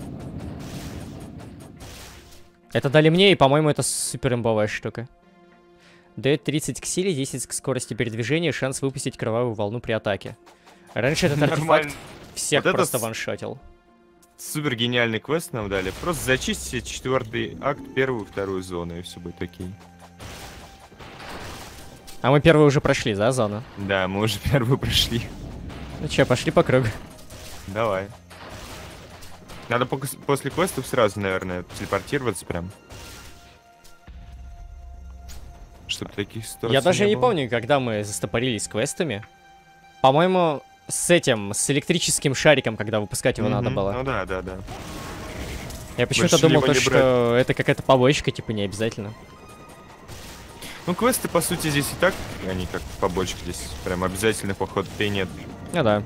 Это дали мне, и, по-моему, это супер имбовая штука. Дает 30 к силе, 10 к скорости передвижения, шанс выпустить кровавую волну при атаке. Раньше этот Нормально. артефакт всех Вот это просто ваншотил. Супер гениальный квест нам дали. Просто зачистите 4-й акт, 1-ю и 2-ю зону, и все будет окей. А мы первую уже прошли, да, зону? Да, мы уже 1-ю прошли. Ну чё, пошли по кругу. Давай. Надо после квестов сразу, наверное, телепортироваться прям. Чтобы таких ситуаций Я даже не было. помню, когда мы застопорились с квестами. По-моему, с электрическим шариком, когда выпускать его надо было. Ну да. Я почему-то решили думал, его не что это какая-то побочка, типа, не обязательно. Ну, квесты, по сути, здесь и так, они как побочки, здесь прям обязательно поход-то и нет. Ну да.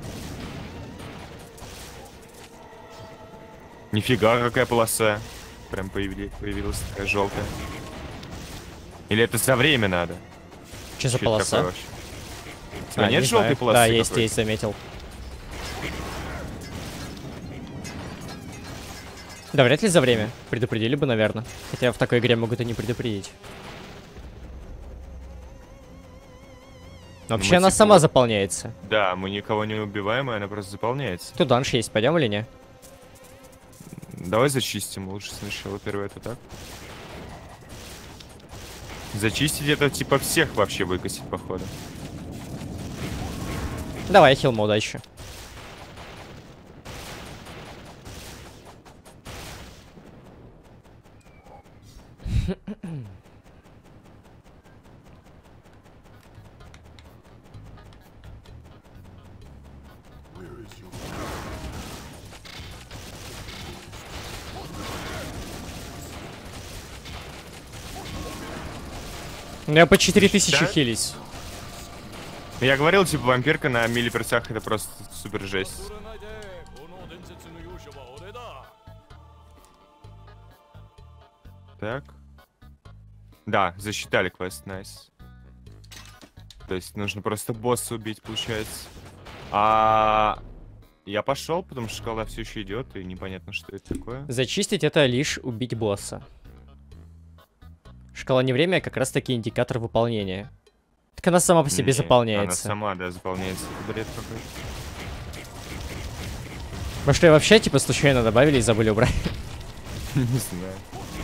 Нифига, какая полоса. Прям появилась такая желтая. Или это за время надо? Что за Чё это полоса? такое вообще? У тебя А, нет не желтой знаю. полосы Да, есть, какой-то? есть, заметил. Да, вряд ли за время. Предупредили бы, наверное. Хотя в такой игре могут и не предупредить. Но вообще мы она типа сама вот- заполняется. Да, мы никого не убиваем, и она просто заполняется. Тут данж есть, пойдем или не? Давай зачистим лучше сначала первый это так. Зачистить это типа всех вообще выкосить, походу. Давай, хилма, удачи. Ну, я по 4000 Да? хились. Я говорил, типа, вампирка на миллиперцах это просто супер жесть. Так. Да, засчитали квест, найс. То есть нужно просто босса убить, получается. Я пошел, потому что шкала все еще идет, и непонятно, что это такое. Зачистить это лишь убить босса. Шкала не время, а как раз таки индикатор выполнения. Так она сама по себе Не, заполняется. Она сама, да, заполняется. Это бред какой-то. Может, ее вообще, типа, случайно добавили и забыли убрать? Не знаю.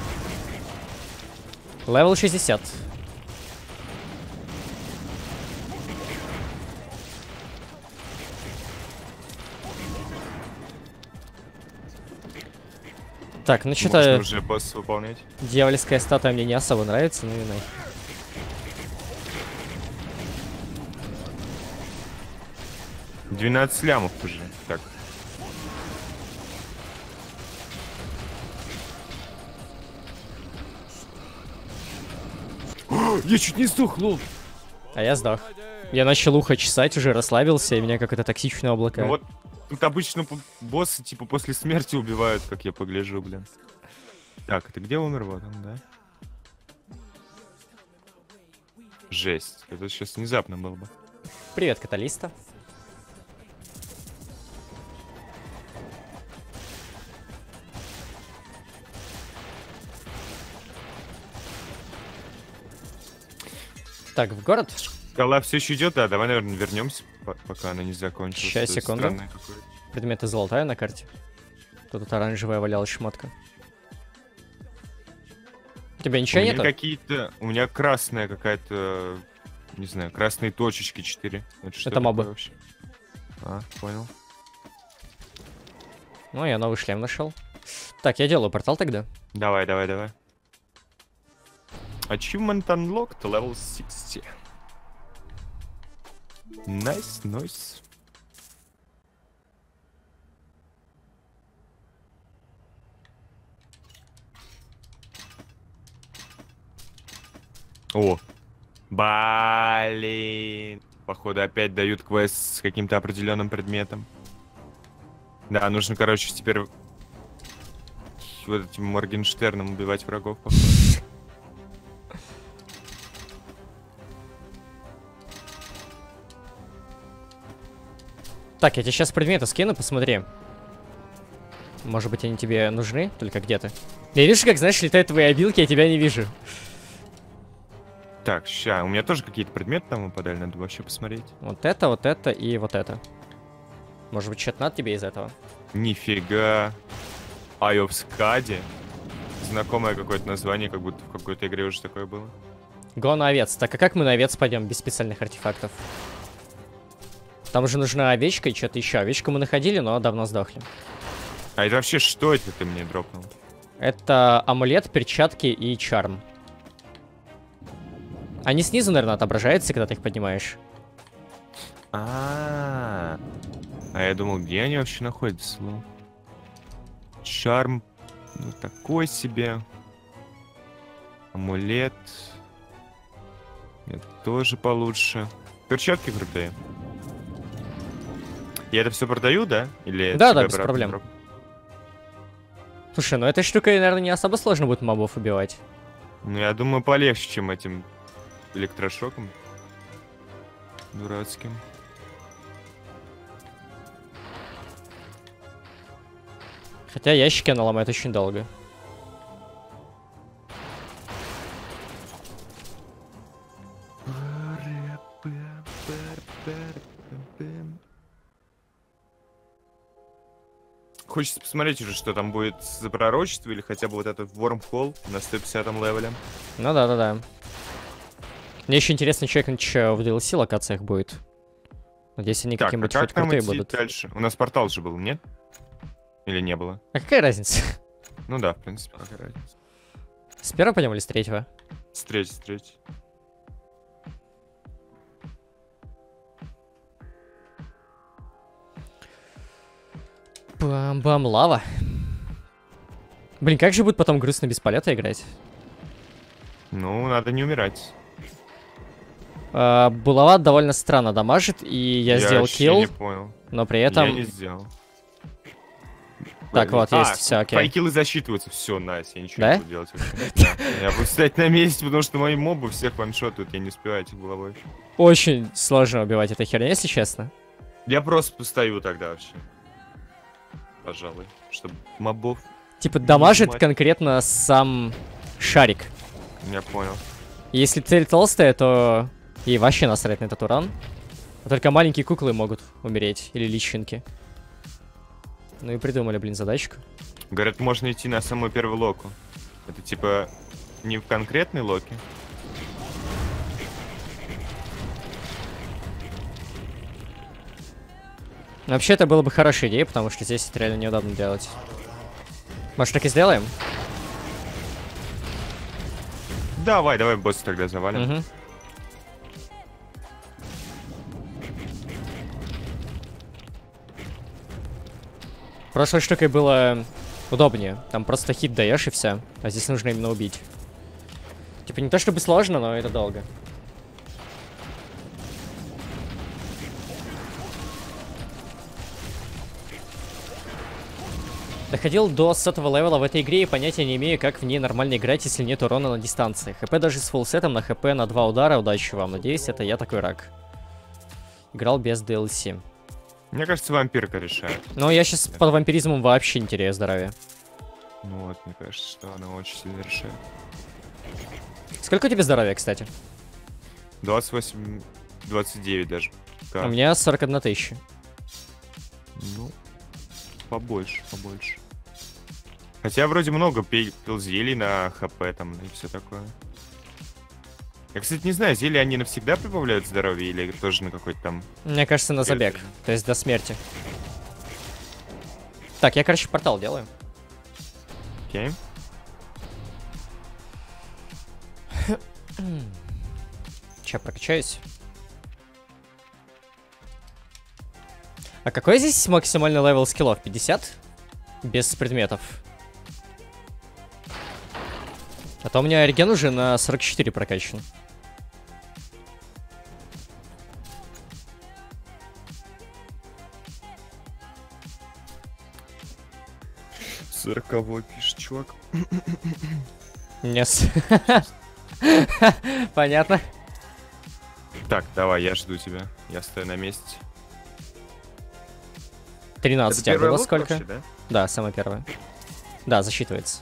Левел 60. Так, ну Можно что-то уже босс выполнять. дьявольская статуя мне не особо нравится, ну и нахер. 12 лямов уже. Так. Я чуть не сдох, лол. А я сдох. Я начал ухо чесать, уже расслабился, и меня какое-то токсичное облако. Ну вот, тут обычно боссы, типа, после смерти убивают, как я погляжу, блин. Так, это где умер? Вот он, да? Жесть. Это сейчас внезапно было бы. Привет, Каталиста. Так, в город? Скала все еще идет, да, давай, наверное, вернемся, пока она не закончилась. Щас, Это секунду. странное какое-то. Предметы золотая на карте. Тут оранжевая валялась шмотка. У тебя ничего У меня нету? какие-то... У меня красная какая-то... Не знаю, красные точечки 4. Что Это мобы. такое вообще? А, понял. Ну, я новый шлем нашел. Так, я делаю портал тогда. Давай, давай, давай. Achievement unlocked, level 60. Nice, nice. О, блин. Походу опять дают квест с каким-то определенным предметом. Да, нужно, короче, теперь вот этим Моргенштерном убивать врагов, походу. Так, я тебе сейчас предметы скину, посмотри. Может быть, они тебе нужны? Только где ты? Я вижу, как, знаешь, летают твои обилки, я тебя не вижу. Так, ща, у меня тоже какие-то предметы там выпадали, надо вообще посмотреть. Вот это и вот это. Может быть, что-то надо тебе из этого? Нифига. Eye of Skadi. Знакомое какое-то название, как будто в какой-то игре уже такое было. Го на овец. Так, а как мы на овец пойдем без специальных артефактов? Там же нужна овечка и что-то еще. Овечку мы находили, но давно сдохли. А это вообще что это ты мне дропнул? Это амулет, перчатки и чарм. Они снизу, наверное, отображаются, когда ты их поднимаешь. А я думал, где они вообще находятся? Ну, чарм, ну такой себе. Амулет. Нет, тоже получше. Перчатки крутые. Я это все продаю, да? Или Да, тебе да, без обратно проблем. дроп? Слушай, ну этой штукой, наверное, не особо сложно будет мобов убивать. Ну, я думаю, полегче, чем этим электрошоком. Дурацким. Хотя ящики она ломает очень долго. Хочется посмотреть уже, что там будет за пророчество, или хотя бы вот этот Wormhole на 150-м левеле. Ну да. Мне еще интересно чекнуть, что в DLC локациях будет. Надеюсь, они Так, а какие-нибудь как хоть там крутые идти будут. дальше? У нас портал же был, нет? Или не было? А какая разница? Ну да, в принципе, какая разница. С первого пойдем или с третьего? С третьей. Бам-бам, лава. Блин, как же будет потом грустно без полета играть? Ну, надо не умирать. Булава довольно странно дамажит, и я сделал вообще килл, не понял. но при этом... Я не сделал. Так, вот, есть, все, окей. Файкиллы засчитываются, все, найс, я ничего Да? не буду делать вообще. Да. Я буду стоять на месте, потому что мои мобы всех ваншотают, я не успеваю этих головой. Очень сложно убивать эту херню, если честно. Я просто постою тогда вообще. Пожалуй, чтобы мобов. Типа дамажит нажимать. конкретно сам шарик. Я понял. Если цель толстая, то ей вообще насрать на этот урон. А только маленькие куклы могут умереть. Или личинки. Ну и придумали, блин, задачку. Говорят, можно идти на самую первую локу. Это типа не в конкретной локе. Вообще, это было бы хорошая идея, потому что здесь это реально неудобно делать. Может, так и сделаем? Давай босса тогда завалим. Угу. Прошлой штукой было удобнее. Там просто хит даешь и все. А здесь нужно именно убить. Типа не то чтобы сложно, но это долго. Доходил до 100-го левела в этой игре и понятия не имею, как в ней нормально играть, если нет урона на дистанции. ХП даже с фуллсетом на ХП на 2 удара. Удачи вам. Надеюсь, это я такой рак. Играл без DLC. Мне кажется, вампирка решает. Но я сейчас под вампиризмом вообще не теряю здоровья. Ну вот, мне кажется, что она очень сильно решает. Сколько у тебя здоровья, кстати? 28, 29 даже. У меня 41 тысяча. Ну, побольше. Хотя вроде много пил зелий на ХП там и все такое. Я, кстати, не знаю, зелья они навсегда прибавляют здоровье или тоже на какой-то там... Мне кажется, на забег. То есть до смерти. Так, я, короче, портал делаю. Окей. Сейчас прокачаюсь. А какой здесь максимальный левел скиллов? 50? Без предметов. А то у меня реген уже на 44 прокачан. Сороковой пишет, чувак. Нет. Понятно. Так, давай, я жду тебя. Я стою на месте. 13. А было сколько? Вообще, да? Да, самое первое. Да, засчитывается.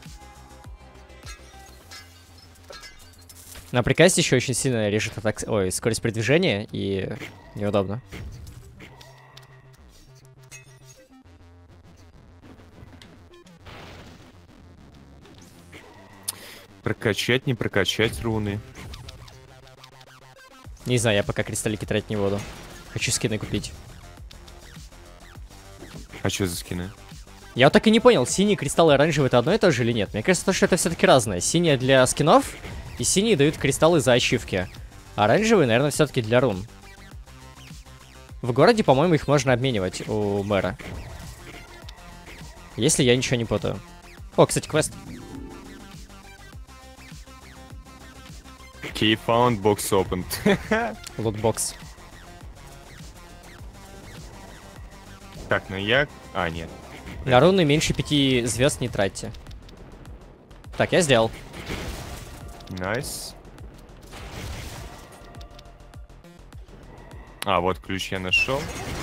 На прикасте еще очень сильно режет атак... Ой, скорость передвижения и неудобно. Прокачать, не прокачать руны. Не знаю, я пока кристаллики тратить не буду. Хочу скины купить. А что за скины? Я вот так и не понял, синие кристаллы и оранжевые это одно и то же или нет? Мне кажется, что это все-таки разное. Синие для скинов, и синие дают кристаллы за ачивки. А оранжевые, наверное, все-таки для рун. В городе, по-моему, их можно обменивать у мэра. Если я ничего не путаю. О, кстати, квест. Key found, box opened. Лутбокс. Так, ну я... А, нет. На руны меньше 5 звезд не тратьте. Так, я сделал. Найс. А, вот ключ я нашел.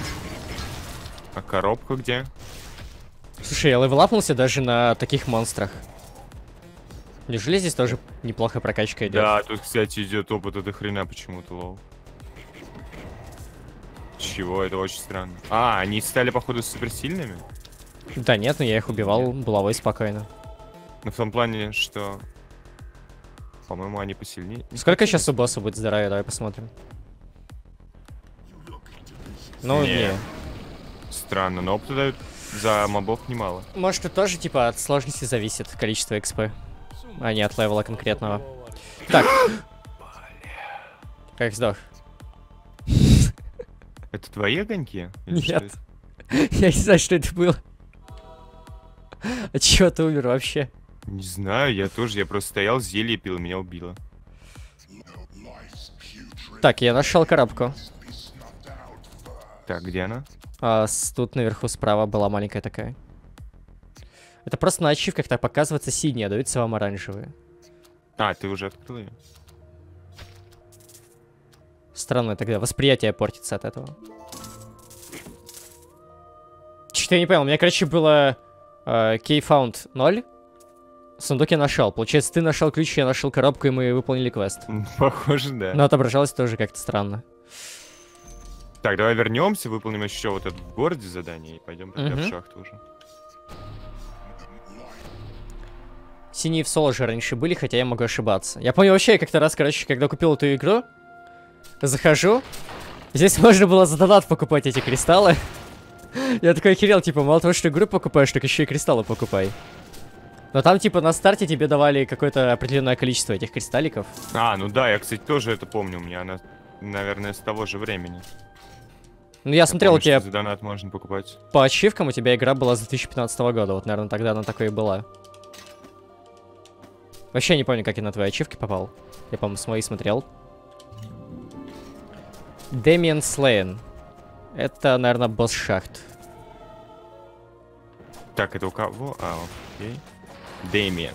А коробка где? Слушай, я левелапнулся даже на таких монстрах. Неужели здесь тоже неплохая прокачка идет? Да, тут, кстати, идет опыт до хрена почему-то, лол. Чего? Это очень странно. А, они стали, походу, суперсильными? Да нет, но я их убивал булавой спокойно. Ну, в том плане, что... По-моему, они посильнее. Сколько сейчас у босса будет здоровья? Давай посмотрим. Ну, Не. не. Странно, но опыта дают за мобов немало. Может, это тоже, типа, от сложности зависит количество XP, а не от левела конкретного. Так. Как сдох? Это твои огоньки? Или что Нет. это? Я не знаю, что это было. От чего ты умер вообще? Не знаю, я тоже. Я просто стоял, зелье пил, и меня убило. Так, я нашел коробку. Так, где она? Тут наверху справа была маленькая такая. Это просто на ачивках так показывается синие, а даются вам оранжевые. А, ты уже открыл ее? Странно тогда, восприятие портится от этого. что-то я не понял. У меня, короче, было key found 0. Сундук я нашел. Получается, ты нашел ключ, я нашел коробку, и мы выполнили квест. Похоже, да. Но отображалось тоже как-то странно. Так, давай вернемся, выполним еще вот это в городе задание и пойдем тогда в шахту уже. Синие в соло же раньше были, хотя я могу ошибаться. Я помню вообще, я как-то раз, короче, когда купил эту игру, захожу, здесь можно было за донат покупать эти кристаллы. Я такой охерел, типа, мало того, что игру покупаешь, так еще и кристаллы покупай. Но там, типа, на старте тебе давали какое-то определенное количество этих кристалликов. А, ну да, я, кстати, тоже это помню. У меня она, наверное, с того же времени. Ну, я смотрел, помню, у тебя что за донат можно покупать. по ачивкам у тебя игра была с 2015 года. Вот, наверное, тогда она такой и была. Вообще не помню, как я на твои ачивки попал. Я, по-моему, свои смотрел. Дэмиан Слейн. Это, наверное, босс шахт. Так, это у кого? А, окей. Дэмиан.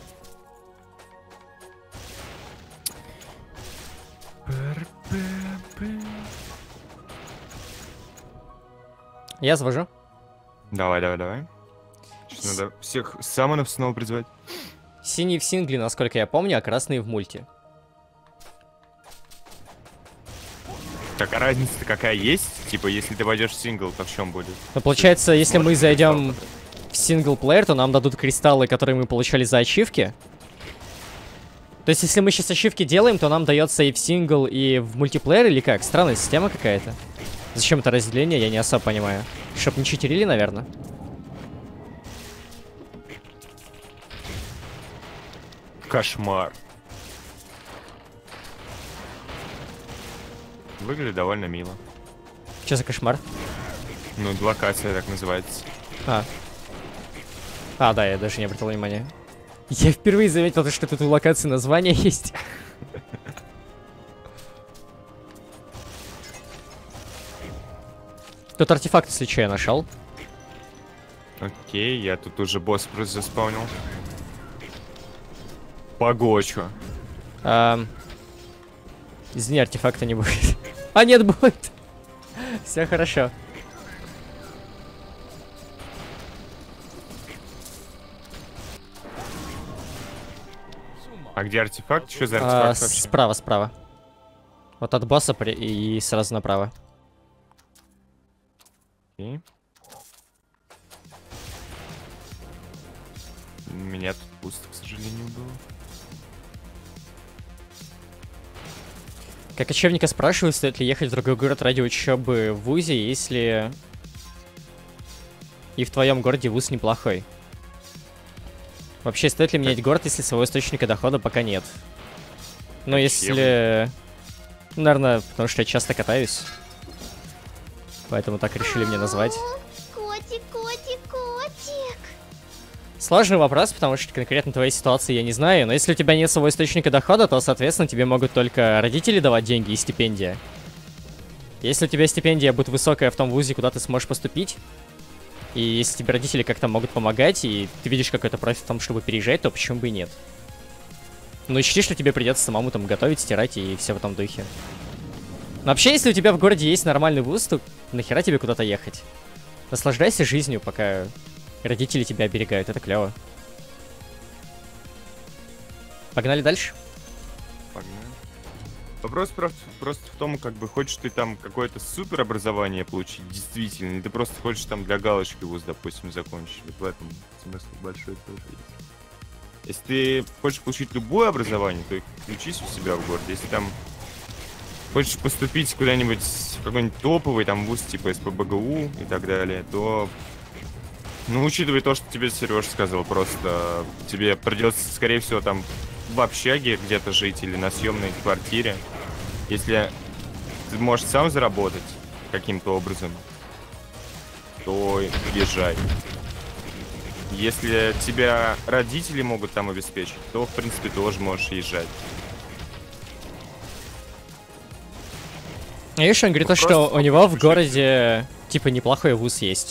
Я завожу. Давай. Сейчас надо всех самонов снова призвать. Синий в сингле, насколько я помню, а красный в мульти. Так, а разница-то какая есть? Типа, если ты пойдешь в сингл, то в чем будет? Ну, получается, если мы Может, зайдем кристалл в синглплеер, то нам дадут кристаллы, которые мы получали за ачивки. То есть, если мы сейчас ачивки делаем, то нам дается и в сингл, и в мультиплеер, или как? Странная система какая-то. Зачем это разделение, я не особо понимаю. Чтоб не читерили, наверное. Кошмар. Выглядит довольно мило. Что за кошмар? Ну, локация так называется. А, да, я даже не обратил внимания. Я впервые заметил, что тут у локации название есть. Тут артефакт, если что, я нашел. Окей, я тут уже босс просто заспаунил. Погочу. Извини, артефакта не будет. А, нет, будет. Все хорошо. А где артефакт? Что за артефакт вообще? Справа. Вот от босса и сразу направо. Окей. У меня тут пусто, к сожалению, было. Как учебника спрашивают, стоит ли ехать в другой город ради учебы в ВУЗе, если и в твоем городе ВУЗ неплохой. Вообще, стоит ли менять город, если своего источника дохода пока нет? Но если... Наверное, потому что я часто катаюсь. Поэтому так решили мне назвать. Котик. Сложный вопрос, потому что конкретно твоей ситуации я не знаю, но если у тебя нет своего источника дохода, то, соответственно, тебе могут только родители давать деньги и стипендия. Если у тебя стипендия будет высокая в том вузе, куда ты сможешь поступить, и если тебе родители как-то могут помогать, и ты видишь какой-то профит в том, чтобы переезжать, то почему бы и нет? Но учти, что тебе придется самому там готовить, стирать и все в этом духе. Но вообще, если у тебя в городе есть нормальный вуз, то нахера тебе куда-то ехать? Наслаждайся жизнью, пока родители тебя оберегают, это клево. Погнали дальше? Погнали. Вопрос просто в том, как бы хочешь ты там какое-то супер образование получить, действительно, или ты просто хочешь там для галочки вуз, допустим, закончить. Вот в этом смысл большой тоже есть. Если ты хочешь получить любое образование, то учись у себя в городе. Если там хочешь поступить куда-нибудь в какой-нибудь топовый там вуз типа СПбГУ и так далее, то, ну, учитывая то, что тебе Сереж сказал, просто тебе придется, скорее всего, там в общаге где-то жить или на съемной квартире. Если ты можешь сам заработать каким-то образом, то езжай. Если тебя родители могут там обеспечить, то, в принципе, тоже можешь езжать. А еще он говорит, Просто что у него в городе, типа, неплохой вуз есть.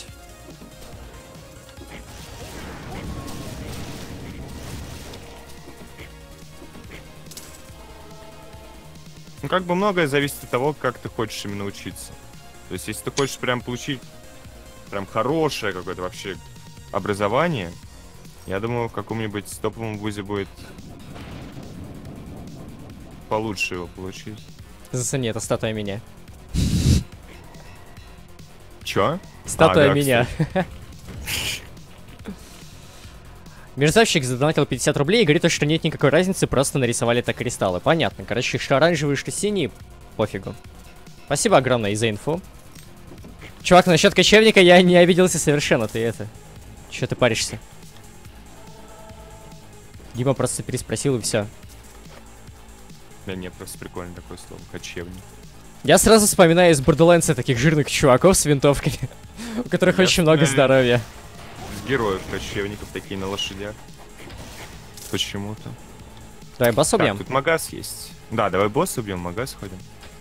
Ну, как бы многое зависит от того, как ты хочешь именно учиться. То есть, если ты хочешь прям получить прям хорошее какое-то вообще образование, я думаю, в каком-нибудь топовом вузе будет получше его получить. Зацени, это статуя меня. Чё? Статуя да, меня. Мерзавщик задонатил 50 рублей и говорит, что нет никакой разницы, просто нарисовали так кристаллы. Понятно. Короче, что оранжевые, что синие, пофигу. Спасибо огромное за инфу. Чувак, насчет кочевника я не обиделся совершенно, ты это... Чё ты паришься? Дима просто переспросил и все. Да не, просто прикольно такое слово, кочевник. Я сразу вспоминаю из Borderlands таких жирных чуваков с винтовками, у которых очень много здоровья. Героев кочевников такие на лошадях. Почему-то. Давай босс Так, убьем. тут магаз есть. Да, давай босса убьем, магаз ходим.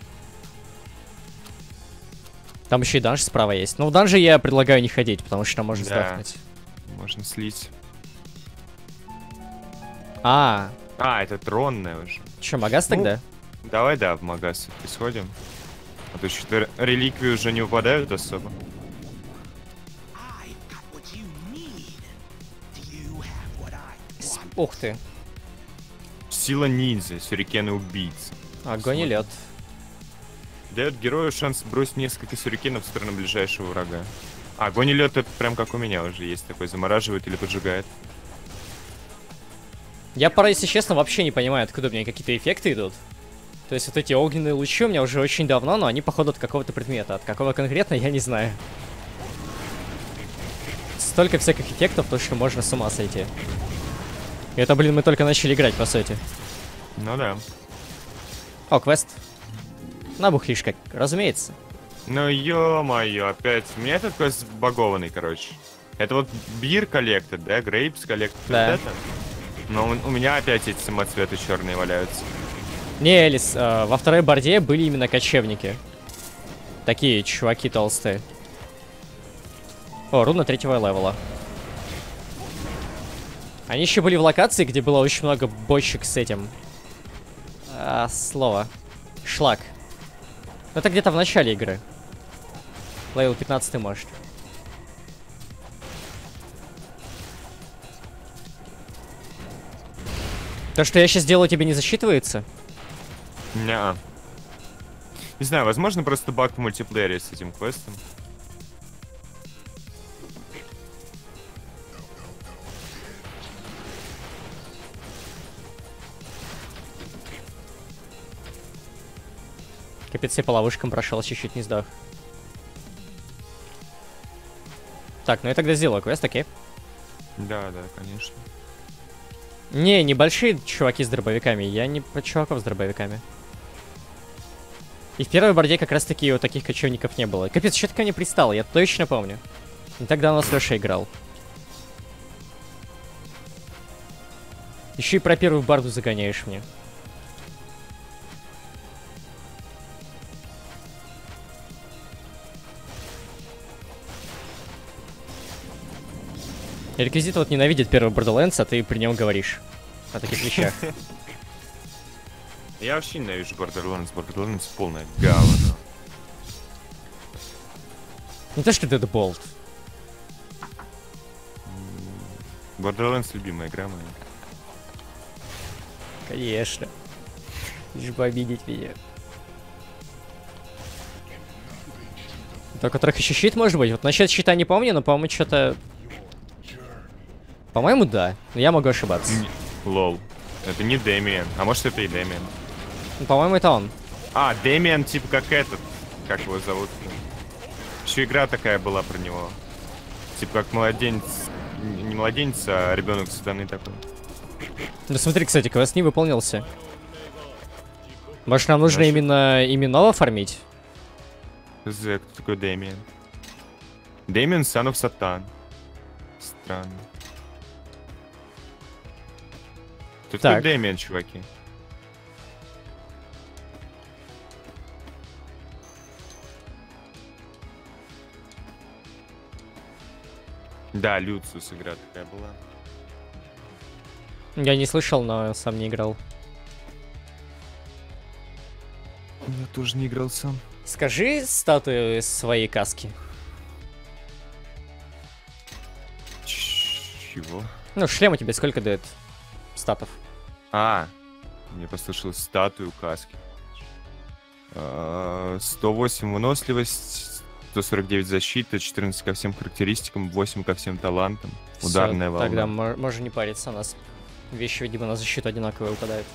Там еще и данж справа есть. Но в данже я предлагаю не ходить, потому что там можно Да. сдохнуть. Можно слить. А, Это тронная уже. что, магаз Ну, тогда? Давай, да, в магаз сходим. А то что-то реликвии уже не выпадают особо. Ух ты. Сила ниндзя, сюрикены убийц. Огонь и лед. Дает герою шанс бросить несколько сюрикенов в сторону ближайшего врага. Огонь и лед это прям как у меня уже есть такой, замораживает или поджигает. Я порой, если честно, вообще не понимаю, откуда у меня какие-то эффекты идут. То есть вот эти огненные лучи у меня уже очень давно, но они походу от какого-то предмета. От какого конкретно, я не знаю. Столько всяких эффектов, то что можно с ума сойти. И это, блин, мы только начали играть, по сути. Ну да. О, квест. Набухлишь как, разумеется. Ну ё-моё, опять. У меня этот квест багованный, короче. Это вот бир коллектор, да? Грейпс коллектор. Да. Вот это? Но у меня опять эти самоцветы черные валяются. Не, Элис, во второй борде были именно кочевники. Такие чуваки толстые. О, руна 3-го левела. Они еще были в локации, где было очень много бочек с этим. Слово. Шлак. Это где-то в начале игры. Левел 15 может. То, что я сейчас делаю, тебе не засчитывается? Неа. Не знаю, возможно, просто баг в мультиплеере с этим квестом. Капец, я по ловушкам прошел, чуть-чуть не сдох. Так, ну я тогда сделаю квест, окей. Да, конечно. Не, небольшие чуваки с дробовиками. Я не про чуваков с дробовиками. И в первой борде как раз таки вот таких кочевников не было. Капец, что-то ко мне пристало, я точно помню. Не так давно с Лешей играл. Еще и про первую барду загоняешь мне. Реквизит вот ненавидит первый Borderlands, а ты при нем говоришь о таких вещах. Я вообще ненавижу Borderlands. Borderlands полное говно. Не то что Deadbolt. Borderlands любимая игра моя. Конечно. Лишь бы обидеть меня. У которых еще щит может быть? Вот насчет щита не помню, но, по-моему, что-то... По-моему, да. Но я могу ошибаться. Лол. Это не Дэмиан. А может это и Дэмиан. Ну, по-моему, это он. Дэмиан типа как этот. Как его зовут? Еще игра такая была про него. Типа как младенец. Не младенец, а ребенок сатаны такой. Ну смотри, кстати, квест не выполнился. Может, нам нужно именно именного фармить? Кто такой Дэмиан? Дэмиан Son of Satan. Странно. Кто такой Дэмиан, чуваки? Да, Люциус игра такая была. Я не слышал, но сам не играл. Я тоже не играл сам. Скажи статую из своей каски. Чего? Ну, шлем у тебя сколько дает статов? Мне послышалось статую каски. 108 выносливость, 149 защита, 14 ко всем характеристикам, 8 ко всем талантам. Всё, Ударная волна. тогда можно не париться, у нас вещи, видимо, на защиту одинаковые выпадают.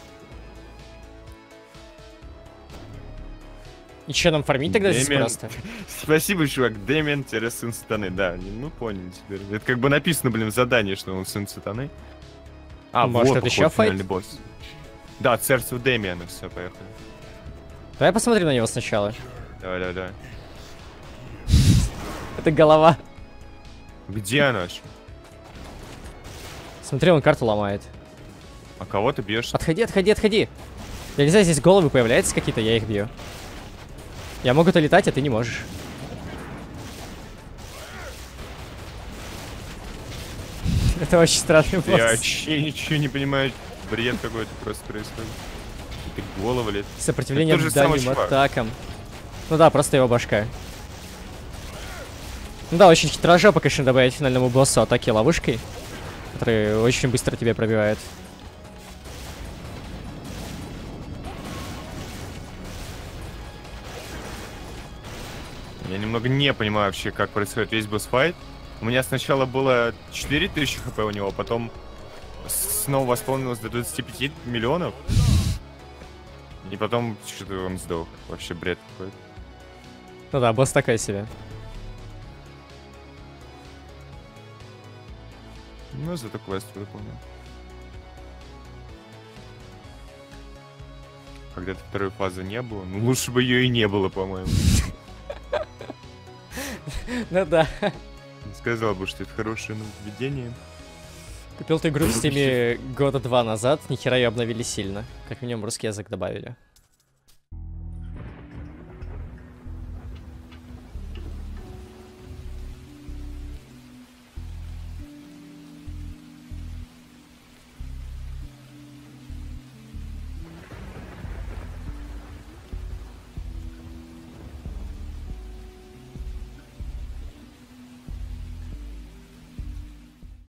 И что, нам фармить тогда здесь Дэмиан. просто? Спасибо, чувак. Дэмиан — сын сатаны. Да, ну понял теперь. Это как бы написано, блин, в задании, что он сын сатаны. Может, вот, это походу, еще файт? финальный босс. Да, царство Дэмиана. Все, поехали. Давай посмотрим на него сначала. Давай. Это голова. Где она? ещё? Смотри, он карту ломает. А кого ты бьешь? Отходи. Я не знаю, здесь головы появляются какие-то, я их бью. Я могу-то летать, а ты не можешь. Это очень странный босс. Я вообще ничего не понимаю. Бред какой-то просто происходит. Какие-то головы лет. Сопротивление Это тот же самый дальним чувак. атакам. Ну да, просто его башка. Ну да, очень хитрожопо, конечно, добавить финальному боссу атаки ловушкой, который очень быстро тебя пробивает. Я немного не понимаю вообще, как происходит весь босс-файт. У меня сначала было 4000 хп у него, потом снова восполнилось до 25 миллионов. И потом что-то он сдох. Вообще бред какой-то. Ну да, босс такой себе. Ну, зато квест выполнил. Когда-то второй фазы не было. Ну, лучше бы ее и не было, по-моему. Ну да. Сказал бы, что это хорошее нововведение. Купил ты игру в Steam года 2 назад, нихера ее обновили сильно. Как минимум русский язык добавили.